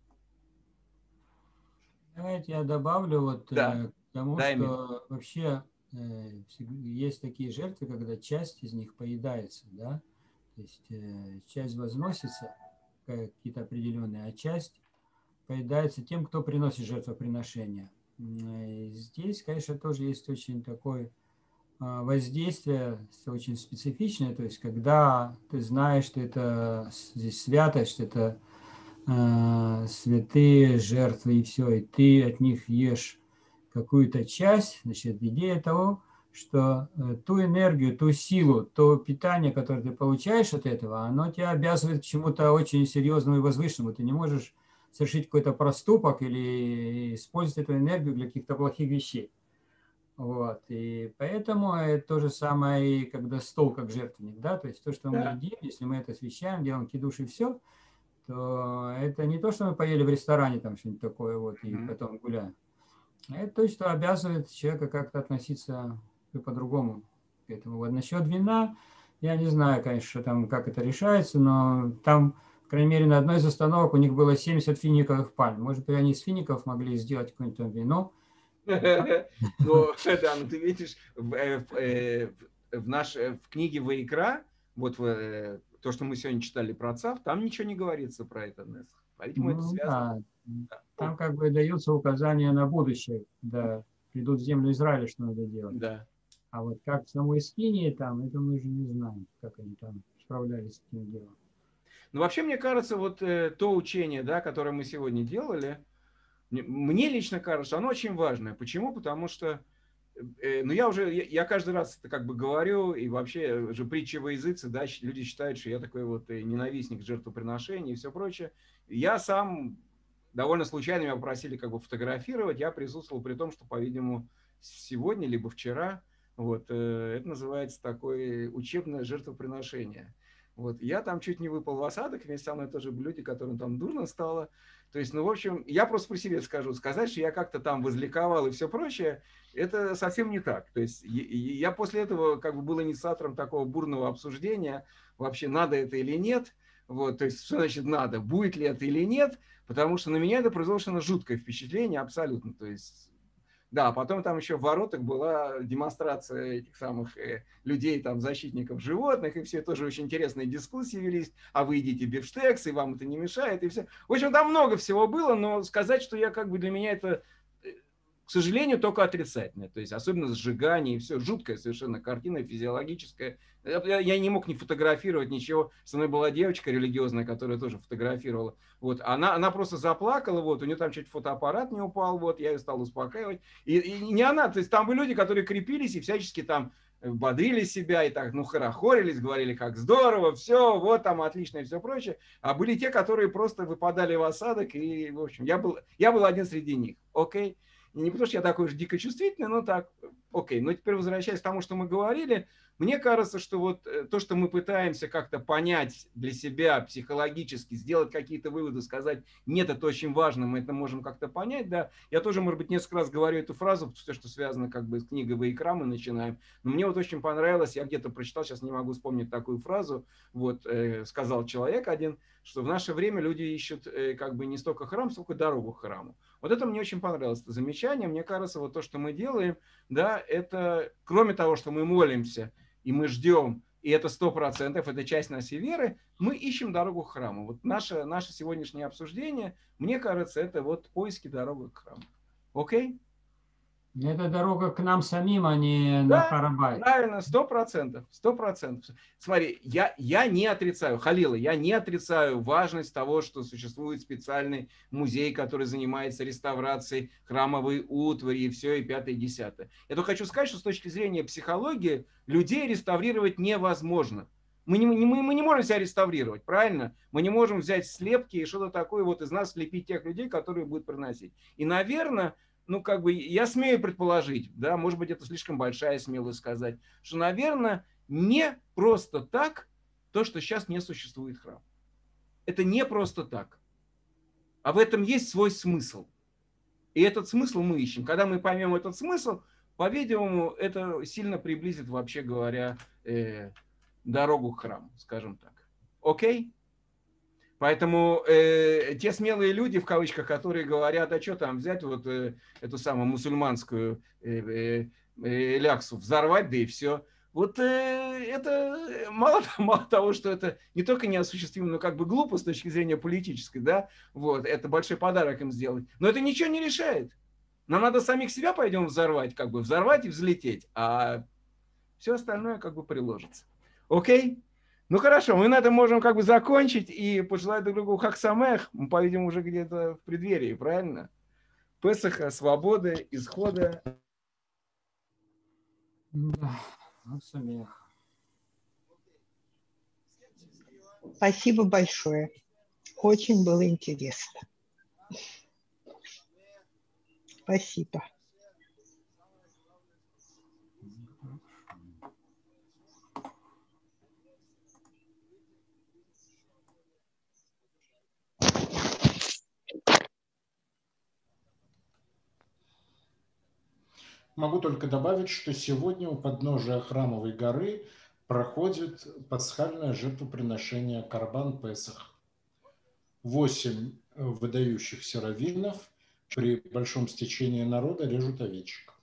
Давайте я добавлю вот Да. э, к тому, Дай что мне. вообще э, есть такие жертвы, когда часть из них поедается, да, то есть э, часть возносится, какие-то определенные, а часть поедается тем, кто приносит жертвоприношение. И здесь, конечно, тоже есть очень такое воздействие очень специфичное, то есть когда ты знаешь, что это здесь святость, что это э, святые жертвы и все, и ты от них ешь какую-то часть, значит, идея того, что э, ту энергию, ту силу, то питание, которое ты получаешь от этого, оно тебя обязывает к чему-то очень серьезному и возвышенному. Ты не можешь совершить какой-то проступок или использовать эту энергию для каких-то плохих вещей. Вот. И поэтому это то же самое, и когда стол как жертвенник, да, то есть то, что мы Да. едим, если мы это освящаем, делаем кидуш и все, то это не то, что мы поели в ресторане, там что-нибудь такое, вот, и Мгм. потом гуляем. Это то, что обязывает человека как-то относиться по-другому к этому. Вот насчет вина, я не знаю, конечно, там, как это решается, но там, по крайней мере, на одной из остановок у них было семьдесят финиковых пальм. Может быть, они из фиников могли сделать какое-нибудь там вино. Ну, да, ну ты видишь, в, э, в, э, в, наш, э, в книге Ваикра, вот в, э, то, что мы сегодня читали про отцов, там ничего не говорится про это. По-видимому, это Ну связано. да, там как бы даются указания на будущее, когда придут в землю Израиля, что надо делать. Да. А вот как в самой Скинии там, это мы же не знаем, как они там справлялись с этим делом. Ну, вообще, мне кажется, вот э, то учение, да, которое мы сегодня делали, мне, мне лично кажется, оно очень важное. Почему? Потому что, э, ну, я уже, я, я каждый раз это как бы говорю, и вообще же притча во языце, да, люди считают, что я такой вот ненавистник жертвоприношений и все прочее. Я сам довольно случайно меня попросили как бы фотографировать, я присутствовал при том, что, по-видимому, сегодня либо вчера, вот, э, это называется такое учебное жертвоприношение. Вот, я там чуть не выпал в осадок, вместе со мной тоже были люди, которым там дурно стало. То есть, ну, в общем, я просто про себя скажу, сказать, что я как-то там возликовал и все прочее, это совсем не так. То есть, я после этого как бы был инициатором такого бурного обсуждения, вообще надо это или нет. Вот, то есть, что значит надо, будет ли это или нет, потому что на меня это произвело совершенно жуткое впечатление, абсолютно. То есть, да, потом там еще в воротах была демонстрация этих самых э, людей, там, защитников животных, и все тоже очень интересные дискуссии велись, а вы едите бифштекс, и вам это не мешает, и все. В общем, там много всего было, но сказать, что я как бы для меня это, к сожалению, только отрицательное. То есть, особенно сжигание и все, жуткая совершенно картина, физиологическая. Я, я не мог не фотографировать ничего. Со мной была девочка религиозная, которая тоже фотографировала. Вот, она, она просто заплакала, вот, у нее там чуть фотоаппарат не упал, вот, я ее стал успокаивать. И, и не она, то есть там были люди, которые крепились и всячески там бодрили себя и так, ну, хорохорились, говорили, как здорово, все, вот там отлично и все прочее. А были те, которые просто выпадали в осадок, и, в общем, я был, я был один среди них, окей? И не потому, что я такой уж дико чувствительный, но так, Окей, но теперь возвращаясь к тому, что мы говорили, мне кажется, что вот то, что мы пытаемся как-то понять для себя психологически, сделать какие-то выводы, сказать, нет, это очень важно, мы это можем как-то понять, да. Я тоже, может быть, несколько раз говорю эту фразу, все, что связано как бы с книгой «Ваикра» мы начинаем, но мне вот очень понравилось, я где-то прочитал, сейчас не могу вспомнить такую фразу, вот, э, сказал человек один, что в наше время люди ищут э, как бы не столько храм, сколько дорогу к храму. Вот это мне очень понравилось, это замечание. Мне кажется, вот то, что мы делаем, да, это, кроме того, что мы молимся, и мы ждем, и это сто процентов, это часть нашей веры, мы ищем дорогу к храму. Вот наше, наше сегодняшнее обсуждение, мне кажется, это вот поиски дороги к храму. Окей? Это дорога к нам самим, а не на Да, Харабай. правильно, сто процентов, сто процентов. Смотри, я, я не отрицаю, Халила, я не отрицаю важность того, что существует специальный музей, который занимается реставрацией храмовой утвари и все, и пятое, и десятое. Я только хочу сказать, что с точки зрения психологии людей реставрировать невозможно. Мы не, мы, мы не можем себя реставрировать, правильно? Мы не можем взять слепки и что-то такое вот из нас слепить тех людей, которые будут приносить. И, наверное, ну, как бы, я смею предположить, да, может быть, это слишком большая смелость сказать, что, наверное, не просто так то, что сейчас не существует храм. Это не просто так. А в этом есть свой смысл. И этот смысл мы ищем. Когда мы поймем этот смысл, по-видимому, это сильно приблизит, вообще говоря, э, дорогу к храму, скажем так. Окей? Поэтому э, те смелые люди, в кавычках, которые говорят, а что там взять вот э, эту самую мусульманскую э, э, ляксу, взорвать, да и все. Вот э, это мало, мало того, что это не только неосуществимо, но как бы глупо с точки зрения политической, да, вот, это большой подарок им сделать. Но это ничего не решает. Нам надо самих себя пойдем взорвать, как бы взорвать и взлететь, а все остальное как бы приложится. Окей? Ну хорошо, мы на этом можем как бы закончить и пожелать друг другу Хаг Самеах. Мы поедем уже где-то в преддверии, правильно? Песаха, свободы, исхода. Да, Хаг Самеах. Спасибо большое. Очень было интересно. Спасибо. Могу только добавить, что сегодня у подножия Храмовой горы проходит пасхальное жертвоприношение Корбан Песах. Восемь выдающихся раввинов при большом стечении народа режут овечек.